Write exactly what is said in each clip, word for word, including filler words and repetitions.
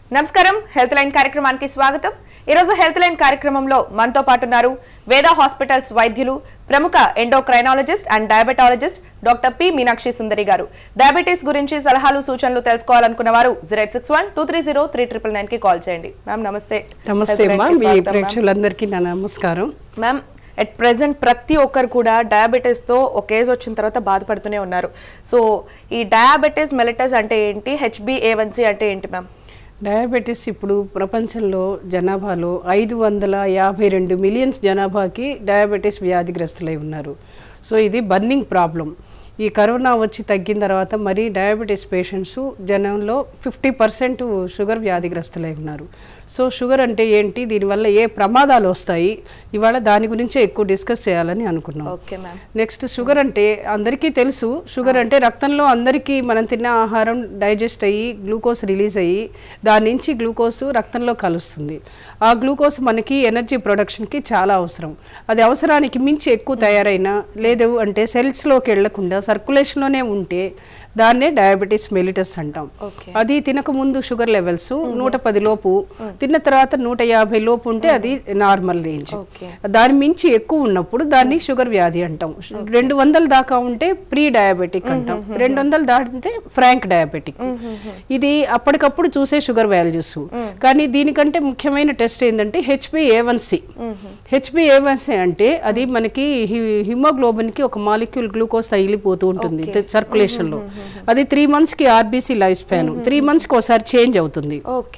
నమస్కారం health line కార్యక్రమానికి స్వాగతం। ఈ రోజు హెల్త్ లైన్ కార్యక్రమంలో మనతో పాటు ఉన్నారు వేద హాస్పిటల్స్ వైద్యులు ప్రముఖ endocrinologist and diabetologist doctor P Meenakshi Sundari గారు। డయాబెటిస్ గురించి సలహాలు సూచనలు తెలుసుకోవాలనుకున్న వారు zero eight six one two three zero three nine nine nine కి కాల్ చేయండి। మ్యామ్ నమస్తే। నమస్తే మా మీ ప్రేక్షకులందరికీ నా నమస్కారం। మ్యామ్ ఎట్ ప్రెజెంట్ ప్రతి ఒక్కరు కూడా డయాబెటిస్ తో ఒక ఏజ్ వచ్చిన తర్వాత బాధపడుతూనే ఉన్నారు। సో ఈ డయాబెటిస్ మెలిటస్ అంటే ఏంటి, H B A one C అంటే ఏంటి మ్యామ్? డయాబెటీస్ ఇప్పుడు ప్రపంచంలో జనాభాలో ఐదు వందల యాభై రెండు మిలియన్స్ జనాభాకి డయాబెటీస్ వ్యాధిగ్రస్తులై ఉన్నారు। సో ఇది బర్నింగ్ ప్రాబ్లం। ఈ కరోనా వచ్చి తగ్గిన తర్వాత మరి డయాబెటీస్ పేషెంట్స్ జనంలో ఫిఫ్టీ పర్సెంట్ షుగర్ వ్యాధిగ్రస్తులై ఉన్నారు। సో షుగర్ అంటే ఏంటి, దీనివల్ల ఏ ప్రమాదాలు వస్తాయి, ఇవాళ దాని గురించే ఎక్కువ డిస్కస్ చేయాలని అనుకున్నాం। నెక్స్ట్ షుగర్ అంటే అందరికీ తెలుసు, షుగర్ అంటే రక్తంలో అందరికీ మనం తిన్న ఆహారం డైజెస్ట్ అయ్యి గ్లూకోజ్ రిలీజ్ అయ్యి దాని నుంచి గ్లూకోజ్ రక్తంలో కలుస్తుంది। ఆ గ్లూకోజ్ మనకి ఎనర్జీ ప్రొడక్షన్కి చాలా అవసరం। అది అవసరానికి మించి ఎక్కువ తయారైనా లేదు అంటే సెల్స్లోకి వెళ్లకుండా సర్క్యులేషన్లోనే ఉంటే దాన్నే డయాబెటీస్ మెలిటస్ అంటాం। అది తినక ముందు షుగర్ లెవెల్స్ నూట పది లోపు, తిన్న తర్వాత నూట యాభై లోపు ఉంటే అది నార్మల్ రేంజ్। దాని మించి ఎక్కువ ఉన్నప్పుడు దాన్ని షుగర్ వ్యాధి అంటాం। రెండు వందల దాకా ఉంటే ప్రీ డయాబెటిక్ అంటాం, రెండు వందలు దాటితే ఫ్రాంక్ డయాబెటిక్। ఇది అప్పటికప్పుడు చూసే షుగర్ వాల్యూస్। కానీ దీనికంటే ముఖ్యమైన టెస్ట్ ఏంటంటే H B A one C. H B A one C అంటే అది మనకి హిమోగ్లోబిన్ కి ఒక మాలిక్యూల్ గ్లూకోజ్ తగిలిపోతూ ఉంటుంది సర్క్యులేషన్ లో। అది త్రీ మంత్స్ కి RBC life span, three months కి ఒకసారి చేంజ్ అవుతుంది।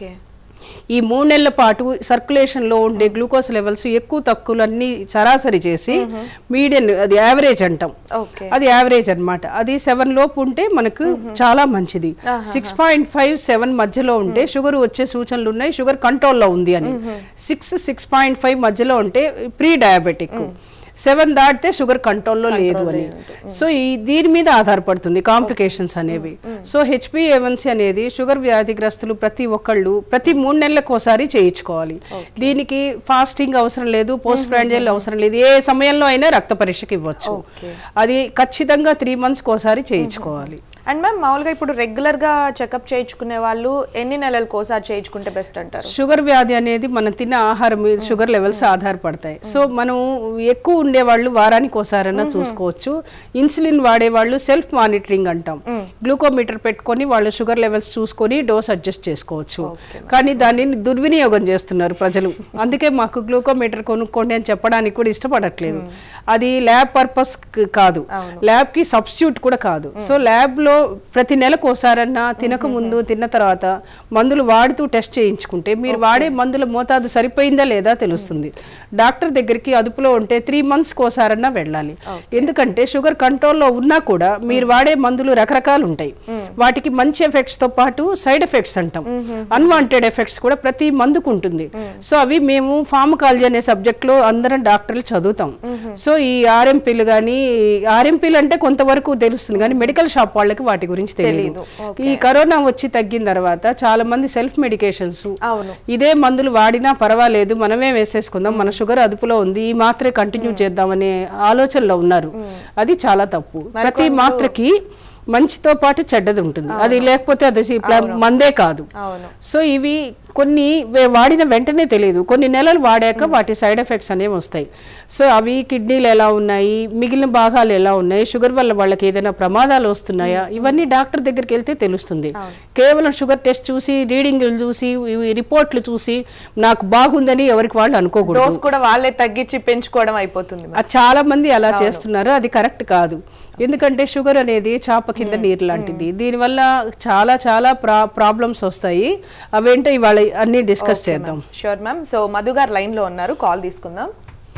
ఈ మూడు నెలల పాటు సర్క్యులేషన్ లో ఉండే గ్లూకోజ్ లెవెల్స్ ఎక్కువ తక్కువలు అన్ని సరాసరి చేసి మీడియన్, అది యావరేజ్ అంటాం, అది యావరేజ్ అనమాట। అది సెవెన్ లోపు ఉంటే మనకు చాలా మంచిది। సిక్స్ పాయింట్ ఫైవ్ సెవెన్ మధ్యలో ఉంటే షుగర్ వచ్చే సూచనలు ఉన్నాయి, షుగర్ కంట్రోల్లో ఉంది అని। సిక్స్ సిక్స్ పాయింట్ ఫైవ్ మధ్యలో ఉంటే ప్రీ డయాబెటిక్, సెవెన్ దాటితే షుగర్ కంట్రోల్లో లేదు అని। సో ఈ దీని మీద ఆధారపడుతుంది కాంప్లికేషన్స్ అనేవి। So H B A one C అనేది షుగర్ వ్యాధిగ్రస్తులు ప్రతి ఒక్కళ్ళు ప్రతి మూడు నెలలకు ఒకసారి చేయించుకోవాలి। దీనికి ఫాస్టింగ్ అవసరం లేదు, పోస్ట్ ప్రాండియల్ అవసరం లేదు, ఏ సమయంలో అయినా రక్త పరీక్షకి ఇవ్వచ్చు। అది ఖచ్చితంగా త్రీ మంత్స్కి ఒకసారి చేయించుకోవాలి। అండ్ మ్యామ్ మామూలుగా ఇప్పుడు రెగ్యులర్ గా చెకప్ చేయించుకునే వాళ్ళు ఎన్ని నెలలకు ఒకసారి చేయించుకుంటే బెస్ట్ అంటారు? షుగర్ వ్యాధి అనేది మనం తిన్న ఆహారం మీద షుగర్ లెవెల్స్ ఆధారపడతాయి। సో మనం ఎక్కువ ఉండేవాళ్ళు వారానికి ఒకసారైనా చూసుకోవచ్చు। ఇన్సులిన్ వాడేవాళ్ళు సెల్ఫ్ మానిటరింగ్ అంటాం, గ్లూకోమీటర్ పెట్టుకొని వాళ్ళు షుగర్ లెవెల్స్ చూసుకొని డోస్ అడ్జస్ట్ చేసుకోవచ్చు। కానీ దానిని దుర్వినియోగం చేస్తున్నారు ప్రజలు, అందుకే మాకు గ్లూకోమీటర్ కొనుక్కోండి అని చెప్పడానికి కూడా ఇష్టపడట్లేదు। అది ల్యాబ్ పర్పస్ కాదు, ల్యాబ్ కి సబ్స్టిట్యూట్ కూడా కాదు। సో ల్యాబ్ లో ప్రతి నెలకు ఒకసారన్నా తినక ముందు తిన్న తర్వాత మందులు వాడుతూ టెస్ట్ చేయించుకుంటే మీరు వాడే మందుల మోతాదు సరిపోయిందా లేదా తెలుస్తుంది। డాక్టర్ దగ్గరికి అదుపులో ఉంటే త్రీ మంత్స్కి ఒకసారన్నా వెళ్ళాలి। ఎందుకంటే షుగర్ కంట్రోల్లో ఉన్నా కూడా మీరు వాడే మందులు రకరకాలు ఉంటాయి, వాటికి మంచి ఎఫెక్ట్స్ తో పాటు సైడ్ ఎఫెక్ట్స్ అంటాం, అన్వాంటెడ్ ఎఫెక్ట్స్ కూడా ప్రతి మందుకు ఉంటుంది। సో అవి మేము ఫార్మకాలజీ అనే సబ్జెక్ట్ లో అందరం డాక్టర్లు చదువుతాం। సో ఈ ఆర్ఎంపీలు కానీ, ఆర్ఎంపీలు అంటే కొంతవరకు తెలుస్తుంది కానీ మెడికల్ షాప్ వాళ్ళకి వాటి గురించి తెలియదు। ఈ కరోనా వచ్చి తగ్గిన తర్వాత చాలా మంది సెల్ఫ్ మెడికేషన్స్, ఇదే మందులు వాడినా పర్వాలేదు మనమే వేసేసుకుందాం, మన షుగర్ అదుపులో ఉంది, ఈ మాత్రే కంటిన్యూ చేద్దామనే ఆలోచనలో ఉన్నారు। అది చాలా తప్పు। ప్రతి మాత్రకి మంచితో పాటు చెడ్డది ఉంటుంది, అది లేకపోతే అది మందే కాదు। సో ఇవి కొన్ని వాడిన వెంటనే తెలియదు, కొన్ని నెలలు వాడాక వాటి సైడ్ ఎఫెక్ట్స్ అనేవి వస్తాయి। సో అవి కిడ్నీలు ఎలా ఉన్నాయి, మిగిలిన భాగాలు ఎలా ఉన్నాయి, షుగర్ వల్ల వాళ్ళకి ఏదైనా ప్రమాదాలు వస్తున్నాయా, ఇవన్నీ డాక్టర్ దగ్గరికి వెళ్తే తెలుస్తుంది। కేవలం షుగర్ టెస్ట్ చూసి, రీడింగ్లు చూసి, రిపోర్ట్లు చూసి నాకు బాగుందని ఎవరికి వాళ్ళు అనుకోకూడదు, డోస్ కూడా వాళ్ళే తగ్గించి పెంచుకోవడం అయిపోతుంది। చాలా మంది అలా చేస్తున్నారు, అది కరెక్ట్ కాదు। ఎందుకంటే షుగర్ అనేది చాప కింద నీరు లాంటిది, దీనివల్ల చాలా చాలా ప్రా ప్రాబ్లమ్స్ వస్తాయి। అవేంటో ఇవాళ అన్ని డిస్కస్ చేద్దాం। Sure ma'am. సో మధు గారు లైన్ లో ఉన్నారు, కాల్ తీసుకుందాం।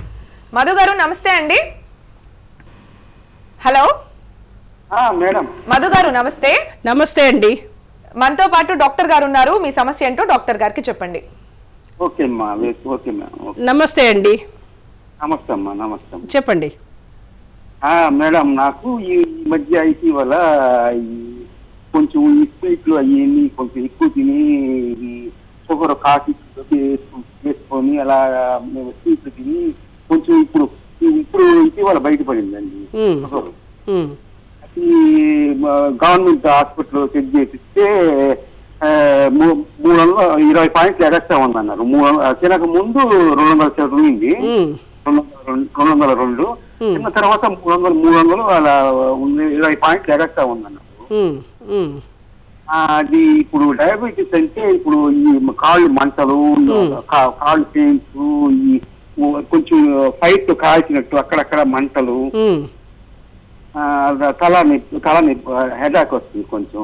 మధు గారు నమస్తే అండి। Hello madam. మధు గారు నమస్తే। నమస్తే అండి। మనతో పాటు డాక్టర్ గారు ఉన్నారు, మీ సమస్య ఏంటో డాక్టర్ గారికి చెప్పండి। ఓకే అమ్మా, ఓకే మేడం। నమస్తే అండి। నమస్తే అమ్మా, నమస్తే చెప్పండి మేడం। నాకు ఈ మధ్య ఇటీవల కొంచెం ఈ స్వీట్లు అవన్నీ కొంచెం ఎక్కువ తిని షుగర్ కాఫీ చేసుకొని అలా మేము స్వీట్లు తిని కొంచెం ఇప్పుడు ఇప్పుడు ఇటీవల బయటపడిందండి షుగర్। అది గవర్నమెంట్ హాస్పిటల్లో చెక్ చేపిస్తే మూడు వందల ఇరవై పాయింట్లు ఎగస్ట్రా ఉందన్నారు. మూడు తినక ముందు రెండు వందల చెడు ఉంది, రెండు వందల రెండు వందల రెండు తిన్న తర్వాత మూడు వందలు మూడు వందలు అలా ఇరవై పాయింట్లు ఎగస్ట్రా ఉందన్నారు. అది ఇప్పుడు డయాబెటీస్ అంటే ఇప్పుడు ఈ కాళ్ళు మంటలు, కాళ్ళు పెయిన్స్, ఈ కొంచెం ఫైట్ కాల్చినట్టు అక్కడక్కడ మంటలు, తల నొప్పి తల నొప్పి హెడాక్ వస్తుంది కొంచెం,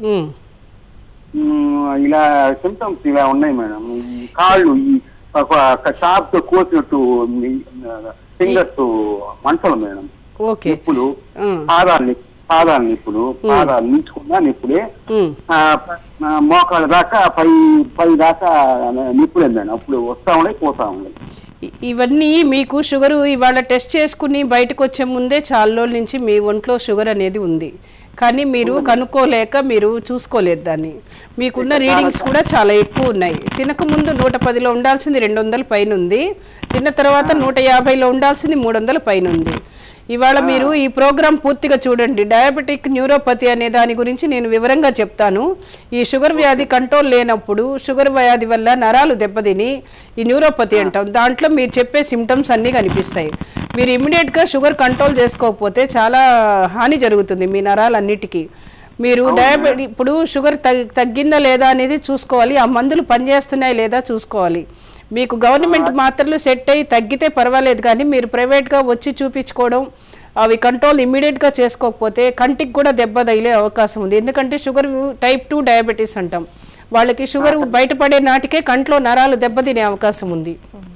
ఇలా సిమ్టమ్స్ ఇలా ఉన్నాయి మేడం. ఈ కాళ్ళు ఈ షాప్ తో కోసినట్టు ఫింగర్స్ మంటలు మేడం, నిప్పులు, పాదాలు పాదాలు నిప్పులు, పాదాలు నించుకున్నా నిప్పులే, మోకాళ్ళ దాకా పై పై దాకా నిప్పులే మేడం. అప్పుడు వస్తా ఉన్నాయి పోతా ఉన్నాయి. ఇవన్నీ మీకు షుగర్ ఇవాళ టెస్ట్ చేసుకుని బయటకు వచ్చే ముందే చాలా రోజుల నుంచి మీ ఒంట్లో షుగర్ అనేది ఉంది, కానీ మీరు కనుక్కోలేక మీరు చూసుకోలేదు దాన్ని. మీకున్న రీడింగ్స్ కూడా చాలా ఎక్కువ ఉన్నాయి. తినకముందు నూట పదిలో ఉండాల్సింది రెండు వందల పైన ఉంది, తిన్న తర్వాత నూట యాభైలో ఉండాల్సింది మూడు వందల పైన ఉంది. ఇవాళ మీరు ఈ ప్రోగ్రాం పూర్తిగా చూడండి. డయాబెటిక్ న్యూరోపతి అనే దాని గురించి నేను వివరంగా చెప్తాను. ఈ షుగర్ వ్యాధి కంట్రోల్ లేనప్పుడు షుగర్ వ్యాధి వల్ల నరాలు దెబ్బతిని ఈ న్యూరోపతి అంటాం. దాంట్లో మీరు చెప్పే సిమ్టమ్స్ అన్నీ కనిపిస్తాయి. మీరు ఇమ్మీడియట్గా షుగర్ కంట్రోల్ చేసుకోకపోతే చాలా హాని జరుగుతుంది మీ నరాలన్నిటికీ. మీరు డయాబెటీ ఇప్పుడు షుగర్ తగ్గిందా లేదా అనేది చూసుకోవాలి, ఆ మందులు పనిచేస్తున్నాయి లేదా చూసుకోవాలి. మీకు గవర్నమెంట్ మాత్రలు సెట్ అయ్యి తగ్గితే పర్వాలేదు, కానీ మీరు ప్రైవేట్గా వచ్చి చూపించుకోవడం అవి కంట్రోల్ ఇమ్మీడియట్గా చేసుకోకపోతే కంటికి కూడా దెబ్బ తగిలే అవకాశం ఉంది. ఎందుకంటే షుగర్ టైప్ టూ డయాబెటీస్ అంటాం, వాళ్ళకి షుగర్ బయటపడే నాటికే కంట్లో నరాలు దెబ్బతినే అవకాశం ఉంది.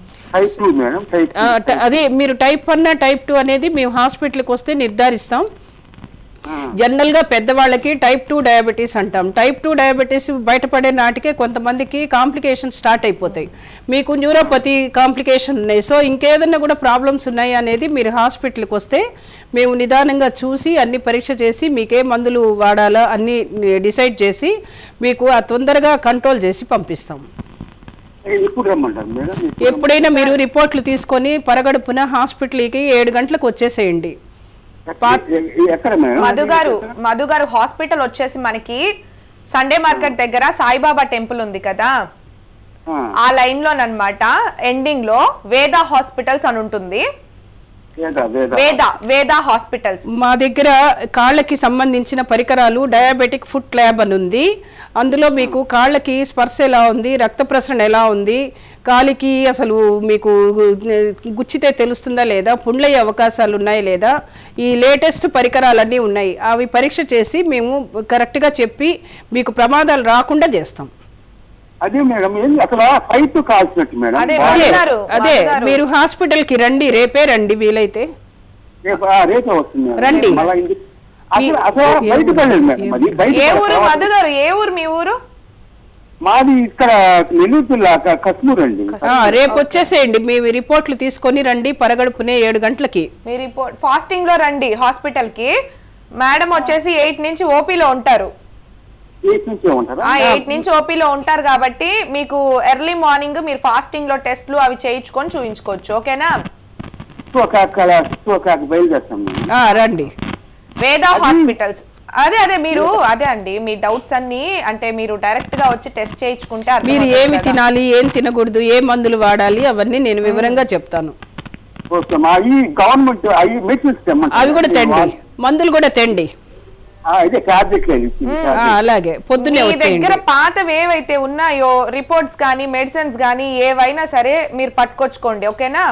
అదే మీరు టైప్ వన్ టైప్ టూ అనేది మేము హాస్పిటల్కి వస్తే నిర్ధారిస్తాం. జనరల్గా పెద్దవాళ్ళకి టైప్ టూ డయాబెటీస్ అంటాం. టైప్ టూ డయాబెటీస్ బయటపడే నాటికే కొంతమందికి కాంప్లికేషన్ స్టార్ట్ అయిపోతాయి. మీకు న్యూరోపతి కాంప్లికేషన్ ఉన్నాయి, సో ఇంకేదన్నా కూడా ప్రాబ్లమ్స్ ఉన్నాయి అనేది మీరు హాస్పిటల్కి వస్తే మేము నిదానంగా చూసి అన్ని పరీక్ష చేసి మీకే మందులు వాడాలా అన్ని డిసైడ్ చేసి మీకు ఆ తొందరగా కంట్రోల్ చేసి పంపిస్తాం. ఎప్పుడైనా మీరు రిపోర్ట్లు తీసుకొని పరగడుపున హాస్పిటల్కి ఏడు గంటలకు వచ్చేసేయండి. మధు గారు మధు గారు హాస్పిటల్ వచ్చేసి మనకి సండే మార్కెట్ దగ్గర సాయిబాబా టెంపుల్ ఉంది కదా, ఆ లైన్ లోనమాట ఎండింగ్ లో వేద హాస్పిటల్స్ అని ఉంటుంది. వేద వేద హాస్పిటల్స్ మా దగ్గర కాళ్ళకి సంబంధించిన పరికరాలు డయాబెటిక్ ఫుట్ ల్యాబ్ అని ఉంది. అందులో మీకు కాళ్ళకి స్పర్శ ఎలా ఉంది, రక్త ప్రసరణ ఎలా ఉంది, కాలికి అసలు మీకు గుచ్చితే తెలుస్తుందా లేదా, పుండ్లయ్యే అవకాశాలు ఉన్నాయా లేదా, ఈ లేటెస్ట్ పరికరాలన్నీ ఉన్నాయి. అవి పరీక్ష చేసి మేము కరెక్ట్గా చెప్పి మీకు ప్రమాదాలు రాకుండా చేస్తాం. అదే మేడం అసలు ఫైట్ కాల్సినట్టు మేడం. అదే మీరు హాస్పిటల్ కి రండి, రేపే రండి వీలైతే రేపే వస్తుంది రండి. ఏ ఊరు మధు గారు, ఏ ఊరు మీ ఊరు? మాది ఇక్కడ నెల్లూరు కశ్మూర్ అండి. రేపు వచ్చేసేయండి, మీ రిపోర్ట్లు తీసుకొని రండి పరగడుపునే ఏడు గంటలకి. మీ రిపోర్ట్ ఫాస్టింగ్ లో రండి హాస్పిటల్ కి. మేడం వచ్చేసి ఎయిట్ నుంచి ఓపీలో ఉంటారు. ఎయిట్ నుంచి ఓపీలో ఉంటారు కాబట్టి మీకు ఎర్లీ మార్నింగ్ మీరు ఫాస్టింగ్ లో టెస్ట్లు అవి చేయించుకొని చూపించుకోవచ్చు. ఓకేనా? రండి వేద హాస్పిటల్స్. అదే అదే మీరు అదే అండి మీ డౌట్స్ అన్ని అంటే మీరు డైరెక్ట్ గా వచ్చి టెస్ట్ చేయించుకుంటే మీరు ఏమి తినాలి, ఏం తినకూడదు, ఏ మందులు వాడాలి అవన్నీ నేను వివరంగా చెప్తాను. అవి కూడా తెండి, మందులు కూడా తెండి. అలాగే పొద్దున్నే దగ్గర పాతవి ఏవైతే ఉన్నాయో రిపోర్ట్స్ కానీ మెడిసిన్స్ కానీ ఏవైనా సరే మీరు పట్టుకొచ్చుకోండి. ఓకేనా?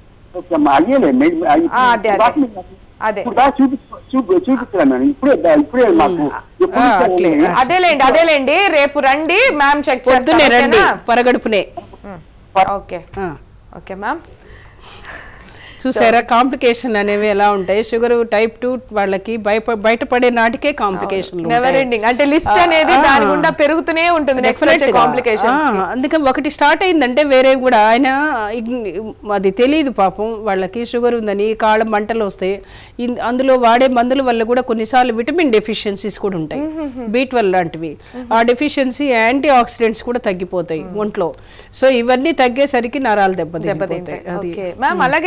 అదేలేండి అదేలేండి రేపు రండి మ్యామ్, చెక్ పొద్దున్నే రండి పరగడుపునే. Okay okay ma'am. చూసారా కాంప్లికేషన్ అనేవి ఎలా ఉంటాయి? షుగర్ టైప్ టూ వాళ్ళకి బయటపడే నాటికే కాంప్లికేషన్ అంటే లిస్ట్ అనేది దాని గుండా పెరుగుతూనే ఉంటుంది. అందుకని ఒకటి స్టార్ట్ అయిందంటే వేరే కూడా ఆయన అది తెలియదు పాపం వాళ్ళకి షుగర్ ఉందని, కాళ్ళ మంటలు వస్తాయి. అందులో వాడే మందుల వల్ల కూడా కొన్నిసార్లు విటమిన్ డెఫిషియన్సీస్ కూడా ఉంటాయి, బి ట్వెల్వ్ లాంటివి. ఆ డెఫిషియన్సీ యాంటీ ఆక్సిడెంట్స్ కూడా తగ్గిపోతాయి ఒంట్లో. సో ఇవన్నీ తగ్గేసరికి నరాలు దెబ్బతింటాయి. అలాగే ఇప్పుడు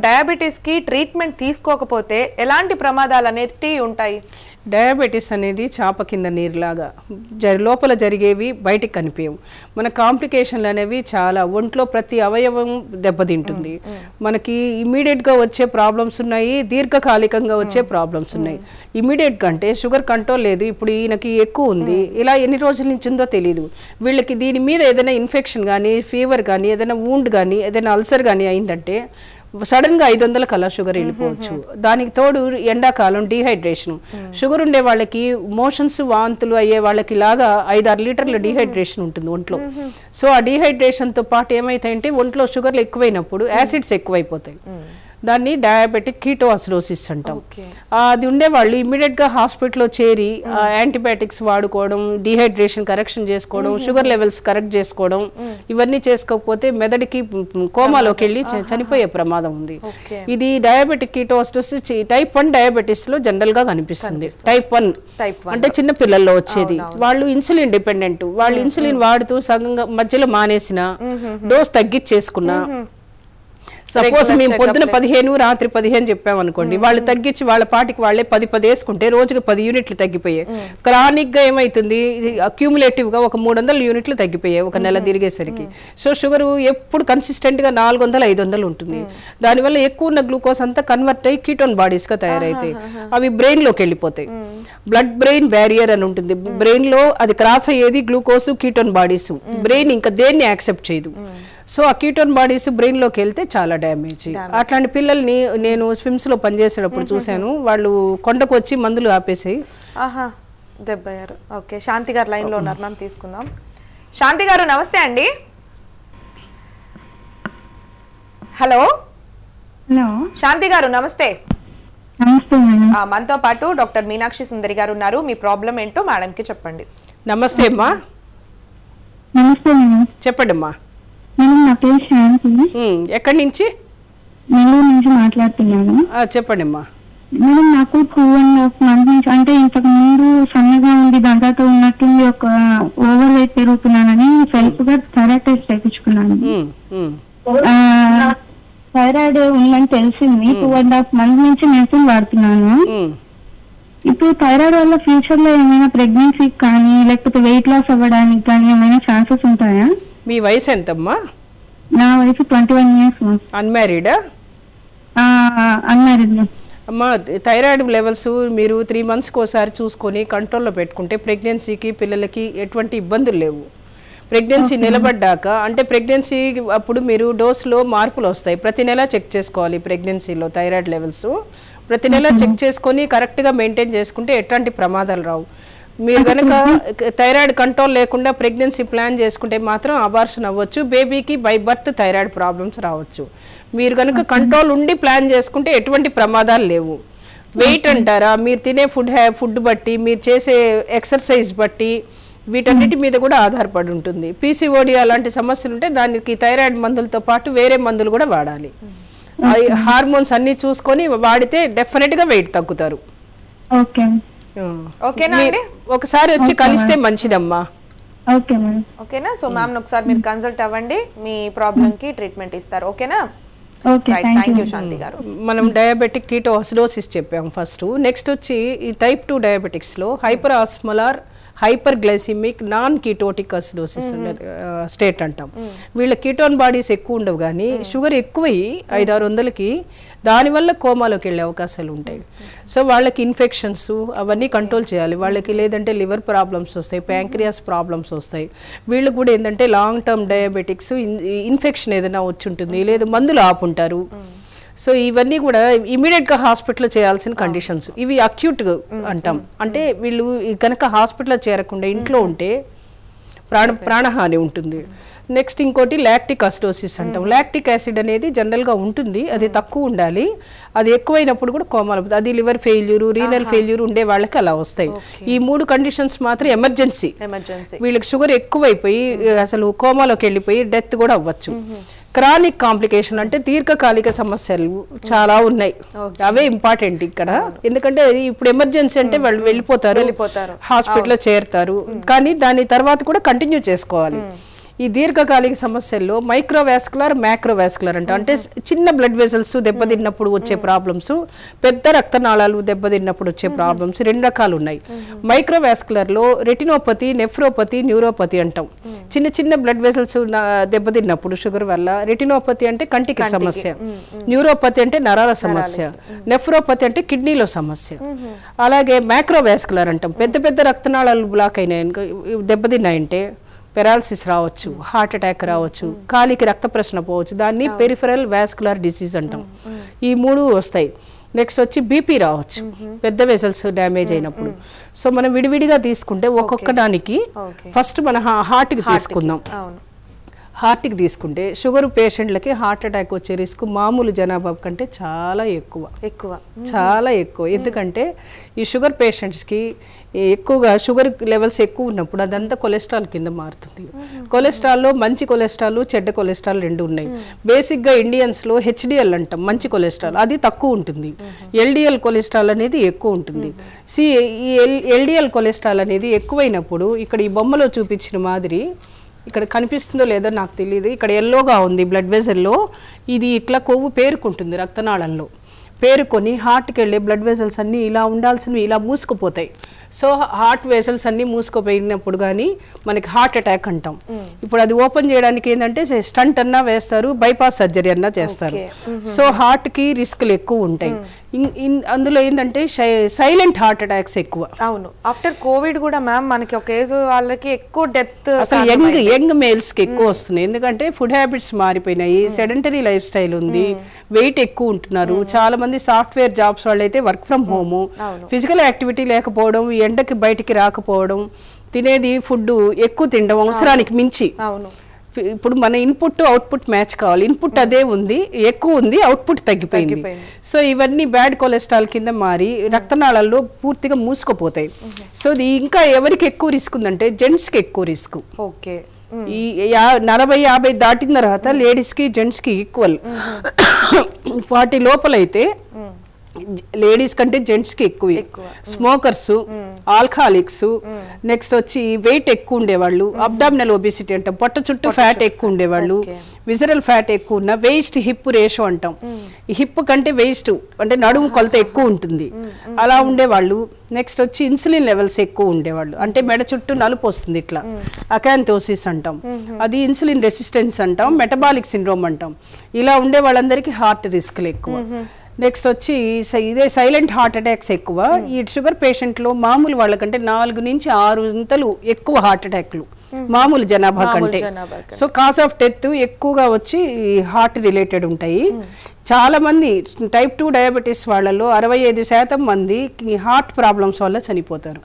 డయాబెటీస్ కి ట్రీట్మెంట్ తీసుకోకపోతే ఎలాంటి ప్రమాదాలు అనేవి ఉంటాయి? డయాబెటీస్ అనేది చాప కింద నీరులాగా జరి లోపల జరిగేవి బయటికి కనిపించవు. మన కాంప్లికేషన్లు అనేవి చాలా, ఒంట్లో ప్రతి అవయవం దెబ్బతింటుంది. మనకి ఇమీడియట్గా వచ్చే ప్రాబ్లమ్స్ ఉన్నాయి, దీర్ఘకాలికంగా వచ్చే ప్రాబ్లమ్స్ ఉన్నాయి. ఇమీడియట్గా అంటే షుగర్ కంట్రోల్ లేదు, ఇప్పుడు ఈయనకి ఎక్కువ ఉంది, ఇలా ఎన్ని రోజుల నుంచి ఉందో తెలియదు. వీళ్ళకి దీని మీద ఏదైనా ఇన్ఫెక్షన్ కానీ, ఫీవర్ కానీ, ఏదైనా వూండ్ కానీ, ఏదైనా అల్సర్ కానీ అయిందంటే సడన్గా ఐదు వందల కల్లా షుగర్ వెళ్ళిపోవచ్చు. దానికి తోడు ఎండాకాలం డీహైడ్రేషన్, షుగర్ ఉండే వాళ్ళకి మోషన్స్ వాంతులు అయ్యే వాళ్ళకి లాగా ఐదు ఆరు లీటర్ల డీహైడ్రేషన్ ఉంటుంది ఒంట్లో. సో ఆ డీహైడ్రేషన్తో పాటు ఏమైతాయంటే ఒంట్లో షుగర్లు ఎక్కువైనప్పుడు యాసిడ్స్ ఎక్కువైపోతాయి. దాన్ని డయాబెటిక్ కీటోసిడోసిస్ అంటాం. అది ఉండేవాళ్ళు ఇమ్మీడియట్గా హాస్పిటల్లో చేరి యాంటీబయాటిక్స్ వాడుకోవడం, డీహైడ్రేషన్ కరెక్షన్ చేసుకోవడం, షుగర్ లెవెల్స్ కరెక్ట్ చేసుకోవడం, ఇవన్నీ చేసుకోకపోతే మెదడుకి కోమాలోకి వెళ్ళి చనిపోయే ప్రమాదం ఉంది. ఇది diabetic ketoacidosis type one diabetes లో జనరల్ గా కనిపిస్తుంది. టైప్ వన్ అంటే చిన్న పిల్లల్లో వచ్చేది. వాళ్ళు ఇన్సులిన్ డిపెండెంట్, వాళ్ళు ఇన్సులిన్ వాడుతూ సగంగా మధ్యలో మానేసిన, డోస్ తగ్గించేసుకున్నా, సపోజ్ మేము పొద్దున పదిహేను రాత్రి పదిహేను చెప్పామనుకోండి, వాళ్ళు తగ్గించి వాళ్ళ పాటికి వాళ్ళే పది పది వేసుకుంటే రోజుకి పది యూనిట్లు తగ్గిపోయాయి. క్రానిక్ గా ఏమైతుంది, అక్యూములేటివ్ గా ఒక మూడు వందల యూనిట్లు తగ్గిపోయాయి ఒక నెల తిరిగేసరికి. సో షుగర్ ఎప్పుడు కన్సిస్టెంట్ గా నాలుగు వందలు ఐదు వందలు ఉంటుంది. దానివల్ల ఎక్కువ ఉన్న గ్లూకోజ్ అంతా కన్వర్ట్ అయ్యి కీటోన్ బాడీస్ గా తయారైతాయి. అవి బ్రెయిన్ లోకి వెళ్ళిపోతాయి. బ్లడ్ బ్రెయిన్ బ్యారియర్ అని ఉంటుంది, బ్రెయిన్ లో అది క్రాస్ అయ్యేది గ్లూకోజ్ కీటోన్ బాడీస్. బ్రెయిన్ ఇంకా దేన్ని యాక్సెప్ట్ చేయదు. సో ఆ కీటోన్ బాడీస్ బ్రెయిన్లోకి వెళ్తే చాలా డ్యామేజ్. అట్లాంటి పిల్లల్ని నేను స్విమ్స్ లో పనిచేసేటప్పుడు చూశాను. వాళ్ళు కొండకు వచ్చి మందులు ఆపేసి దెబ్బయ్యారు. ఓకే, శాంతి గారు లైన్ లో ఉన్నారు, మ్యామ్ తీసుకుందాం. శాంతి గారు నమస్తే అండి. హలో హలో శాంతి గారు నమస్తే. నమస్తే మేడం. మనతో పాటు డాక్టర్ మీనాక్షి సుందరి గారు ఉన్నారు. మీ ప్రాబ్లం ఏంటో మేడం కి చెప్పండి. నమస్తే అమ్మా. నమస్తే మేడం. చెప్పండి అమ్మా. మేడం నా పేరు శాంతి. ఎక్కడి నుంచి? నెల్లూరు నుంచి మాట్లాడుతున్నాను. చెప్పండి అమ్మా. మేడం నాకు టూ అండ్ హాఫ్ మంత్ నుంచి, అంటే ఇంతకు ముందు సన్నగా ఉంది, దంతాతో ఉన్నట్టుంది, ఒక ఓవర్ వెయిట్ పెరుగుతున్నానని సెల్ఫ్ గా థైరాయిడ్ టెస్ట్ చేయించుకున్నాను. థైరాయిడ్ ఉందని తెలిసింది. టూ అండ్ హాఫ్ మంత్ నుంచి మెడిసిన్ వాడుతున్నాను. ఇప్పుడు థైరాయిడ్ వల్ల ఫ్యూచర్ లో ఏమైనా ప్రెగ్నెన్సీ కానీ లేకపోతే వెయిట్ లాస్ అవ్వడానికి కానీ ఏమైనా ఛాన్సెస్ ఉంటాయా? మీ వయసు ఎంతమ్మా? నా వయసు ట్వంటీ వన్ ఇయర్స్. అన్మ్యారీడా? అన్మ్యారీడ్. అమ్మా, థైరాయిడ్ లెవెల్స్ మీరు త్రీ మంత్స్కి ఒకసారి చూసుకొని కంట్రోల్లో పెట్టుకుంటే ప్రెగ్నెన్సీకి పిల్లలకి ఎటువంటి ఇబ్బందులు లేవు. ప్రెగ్నెన్సీ నిలబడ్డాక అంటే ప్రెగ్నెన్సీ అప్పుడు మీరు డోస్లో మార్పులు వస్తాయి. ప్రతి నెల చెక్ చేసుకోవాలి ప్రెగ్నెన్సీలో థైరాయిడ్ లెవెల్స్. ప్రతి నెల చెక్ చేసుకొని కరెక్ట్గా మెయింటైన్ చేసుకుంటే ఎట్లాంటి ప్రమాదాలు రావు. మీరు కనుక థైరాయిడ్ కంట్రోల్ లేకుండా ప్రెగ్నెన్సీ ప్లాన్ చేసుకుంటే మాత్రం అబార్షన్ అవ్వచ్చు, బేబీకి బై బర్త్ థైరాయిడ్ ప్రాబ్లమ్స్ రావచ్చు. మీరు కనుక కంట్రోల్ ఉండి ప్లాన్ చేసుకుంటే ఎటువంటి ప్రమాదాలు లేవు. వెయిట్ అంటారా, మీరు తినే ఫుడ్ ఫుడ్ బట్టి, మీరు చేసే ఎక్సర్సైజ్ బట్టి, వీటన్నిటి మీద కూడా ఆధారపడి ఉంటుంది. పీసీఓడి అలాంటి సమస్యలు ఉంటే దానికి థైరాయిడ్ మందులతో పాటు వేరే మందులు కూడా వాడాలి. హార్మోన్స్ అన్ని చూసుకొని వాడితే డెఫినెట్ గా వెయిట్ తగ్గుతారు. ఒకసారి వచ్చి కలిస్తే మంచిదమ్మా. ఓకేనా? సో మ్యామ్ ఒకసారి మీరు కన్సల్ట్ అవ్వండి, మీ ప్రాబ్లం కి ట్రీట్మెంట్ ఇస్తారు. ఓకేనా? మనం డయాబెటిక్ కీటోసిడోసిస్ చెప్పాం ఫస్ట్. నెక్స్ట్ వచ్చి ఈ టైప్ టూ డయాబెటిక్స్ లో hyper osmolar hyper glycemic non ketotic acidosis state అంటాం. వీళ్ళ కీటోన్ బాడీస్ ఎక్కువ ఉండవు, కానీ షుగర్ ఎక్కువయ్యి ఐదు ఆరు వందలకి దానివల్ల కోమాలోకి వెళ్ళే అవకాశాలు ఉంటాయి. సో వాళ్ళకి ఇన్ఫెక్షన్స్ అవన్నీ కంట్రోల్ చేయాలి వాళ్ళకి. లేదంటే లివర్ ప్రాబ్లమ్స్ వస్తాయి, ప్యాంక్రియాస్ ప్రాబ్లమ్స్ వస్తాయి. వీళ్ళకి కూడా ఏంటంటే లాంగ్ టర్మ్ డయాబెటిక్స్, ఇన్ఫెక్షన్ ఏదైనా వచ్చి ఉంటుంది, లేదు మందులు ఆపుంటారు. సో ఇవన్నీ కూడా ఇమీడియట్గా హాస్పిటల్లో చేయాల్సిన కండిషన్స్. ఇవి అక్యూట్ అంటాం. అంటే వీళ్ళు కనుక హాస్పిటల్లో చేరకుండా ఇంట్లో ఉంటే ప్రాణ ప్రాణహాని ఉంటుంది. నెక్స్ట్ ఇంకోటి లాక్టిక్ అసిడోసిస్ అంటాం. లాక్టిక్ యాసిడ్ అనేది జనరల్గా ఉంటుంది, అది తక్కువ ఉండాలి. అది ఎక్కువైనప్పుడు కూడా కోమాలు, అది లివర్ ఫెయిల్యూరు, రీనల్ ఫెయిల్యూర్ ఉండే వాళ్ళకి అలా వస్తాయి. ఈ మూడు కండిషన్స్ మాత్రం ఎమర్జెన్సీ. వీళ్ళకి షుగర్ ఎక్కువైపోయి అసలు కోమాలోకి వెళ్ళిపోయి డెత్ కూడా అవ్వచ్చు. క్రానిక్ కాంప్లికేషన్ అంటే దీర్ఘకాలిక సమస్యలు చాలా ఉన్నాయి, అవే ఇంపార్టెంట్ ఇక్కడ. ఎందుకంటే ఇప్పుడు ఎమర్జెన్సీ అంటే వాళ్ళు వెళ్ళిపోతారు, హాస్పిటల్లో చేరుతారు, కానీ దాని తర్వాత కూడా కంటిన్యూ చేసుకోవాలి. ఈ దీర్ఘకాలిక సమస్యల్లో మైక్రోవాస్కులర్ మ్యాక్రోవాస్కులర్ అంట అంటే చిన్న బ్లడ్ వెజల్స్ దెబ్బతిన్నప్పుడు వచ్చే ప్రాబ్లమ్స్, పెద్ద రక్తనాళాలు దెబ్బతిన్నప్పుడు వచ్చే ప్రాబ్లమ్స్ రెండు రకాలు ఉన్నాయి. మైక్రోవాస్కులర్లో రెటినోపతి, నెఫ్రోపతి, న్యూరోపతి అంటాం. చిన్న చిన్న బ్లడ్ వెజల్స్ దెబ్బతిన్నప్పుడు షుగర్ వల్ల, రెటినోపతి అంటే కంటికి సమస్య, న్యూరోపతి అంటే నరాల సమస్య, నెఫ్రోపతి అంటే కిడ్నీలో సమస్య. అలాగే మ్యాక్రోవాస్కులర్ అంటాం, పెద్ద పెద్ద రక్తనాళాలు బ్లాక్ అయినాయి దెబ్బతిన్నాయంటే పెరాలసిస్ రావచ్చు, హార్ట్ అటాక్ రావచ్చు, కాలికి రక్త ప్రసరణ పోవచ్చు, దాన్ని పెరిఫెరల్ వాస్కులర్ డిసీజ్ అంటాం. ఈ మూడు వస్తాయి. నెక్స్ట్ వచ్చి బీపీ రావచ్చు పెద్ద వెసల్స్ డ్యామేజ్ అయినప్పుడు. సో మనం విడివిడిగా తీసుకుంటే ఒక్కొక్క దానికి ఫస్ట్ మన హార్ట్కి తీసుకుందాం. హార్ట్కి తీసుకుంటే షుగర్ పేషెంట్లకి హార్ట్ అటాక్ వచ్చే రిస్క్ మామూలు జనాభా కంటే చాలా ఎక్కువ ఎక్కువ చాలా ఎక్కువ. ఎందుకంటే ఈ షుగర్ పేషెంట్స్కి ఎక్కువగా షుగర్ లెవెల్స్ ఎక్కువ ఉన్నప్పుడు అదంతా కొలెస్ట్రాల్ కింద మారుతుంది. కొలెస్ట్రాల్లో మంచి కొలెస్ట్రాల్, చెడ్డ కొలెస్ట్రాల్ రెండు ఉన్నాయి. బేసిక్గా ఇండియన్స్లో హెచ్డిఎల్ అంటాం మంచి కొలెస్ట్రాల్, అది తక్కువ ఉంటుంది. ఎల్డిఎల్ కొలెస్ట్రాల్ అనేది ఎక్కువ ఉంటుంది. సి ఈ ఎల్ ఎల్డిఎల్ కొలెస్ట్రాల్ అనేది ఎక్కువైనప్పుడు ఇక్కడ ఈ బొమ్మలో చూపించిన మాదిరి ఇక్కడ కనిపిస్తుందో లేదో నాకు తెలియదు, ఇక్కడ ఎల్లోగా ఉంది బ్లడ్ వెజల్లో, ఇది ఇట్లా కొవ్వు పేరుకుంటుంది రక్తనాళంలో. పేరుకొని హార్ట్కి వెళ్ళే బ్లడ్ వెజల్స్ అన్నీ ఇలా ఉండాల్సినవి ఇలా మూసుకుపోతాయి. సో హార్ట్ వెజల్స్ అన్నీ మూసుకుపోయినప్పుడు కానీ మనకి హార్ట్ అటాక్ అంటాం. ఇప్పుడు అది ఓపెన్ చేయడానికి ఏంటంటే స్టంట్ అన్నా వేస్తారు, బైపాస్ సర్జరీ అన్నా చేస్తారు. సో హార్ట్కి రిస్క్లు ఎక్కువ ఉంటాయి. అందులో ఏంటంటే సైలెంట్ హార్ట్ అటాక్స్ ఎక్కువ. అవును, ఆఫ్టర్ కోవిడ్ కూడా మ్యామ్ మనకి ఒక ఏజ్ వాళ్ళకి ఎక్కువ డెత్ అసలు యంగ్ యంగ్ మేల్స్కి ఎక్కువ వస్తుంది. ఎందుకంటే ఫుడ్ హ్యాబిట్స్ మారిపోయినాయి, సెడెంటరీ లైఫ్ స్టైల్ ఉంది, వెయిట్ ఎక్కువ ఉంటున్నారు. చాలా మంది సాఫ్ట్వేర్ జాబ్స్ వాళ్ళు అయితే work from home, physical activity లేకపోవడం, ఎండకి బయటికి రాకపోవడం, తినేది ఫుడ్ ఎక్కువ తినడం అవసరానికి మించి. ఇప్పుడు మన ఇన్పుట్ అవుట్పుట్ మ్యాచ్ కావాలి, ఇన్పుట్ అదే ఉంది ఎక్కువ ఉంది, అవుట్పుట్ తగ్గిపోయింది. సో ఇవన్నీ బ్యాడ్ కొలెస్ట్రాల్ కింద మారి రక్తనాళాల్లో పూర్తిగా మూసుకుపోతాయి. సో ఇది ఇంకా ఎవరికి ఎక్కువ రిస్క్ ఉందంటే జెంట్స్కి ఎక్కువ రిస్క్. ఓకే, ఈ నలభై యాభై దాటిన తర్వాత లేడీస్కి జెంట్స్కి ఈక్వల్. వాటి లోపలైతే లేడీస్ కంటే జెంట్స్కి ఎక్కువ. స్మోకర్స్, ఆల్కహాలిక్స్, నెక్స్ట్ వచ్చి వెయిట్ ఎక్కువ ఉండేవాళ్ళు, అబ్డామినల్ ఒబిసిటీ అంటాం, పొట్ట చుట్టూ ఫ్యాట్ ఎక్కువ ఉండేవాళ్ళు, విజరల్ ఫ్యాట్ ఎక్కువ ఉన్న, వేస్ట్ హిప్ రేషో అంటాం, హిప్ కంటే వేస్ట్ అంటే నడుము కొలత ఎక్కువ ఉంటుంది, అలా ఉండేవాళ్ళు. నెక్స్ట్ వచ్చి ఇన్సులిన్ లెవెల్స్ ఎక్కువ ఉండేవాళ్ళు, అంటే మెడ చుట్టూ నలుపు వస్తుంది ఇట్లా, అకాంతోసిస్ అంటాం, అది ఇన్సులిన్ రెసిస్టెన్స్ అంటాం, మెటబాలిక్ సిండ్రోమ్ అంటాం. ఇలా ఉండే వాళ్ళందరికీ హార్ట్ రిస్క్లు ఎక్కువ. నెక్స్ట్ వచ్చి ఇదే సైలెంట్ హార్ట్ అటాక్స్ ఎక్కువ. ఈ షుగర్ పేషెంట్లో మామూలు వాళ్ళకంటే నాలుగు నుంచి ఆరు ఇంతలు ఎక్కువ హార్ట్ అటాక్లు మామూలు జనాభా కంటే. సో కాజ్ ఆఫ్ డెత్ ఎక్కువగా వచ్చి హార్ట్ రిలేటెడ్ ఉంటాయి. చాలా మంది టైప్ టూ డయాబెటీస్ వాళ్ళలో అరవై ఐదు శాతం మంది హార్ట్ ప్రాబ్లమ్స్ వల్ల చనిపోతారు.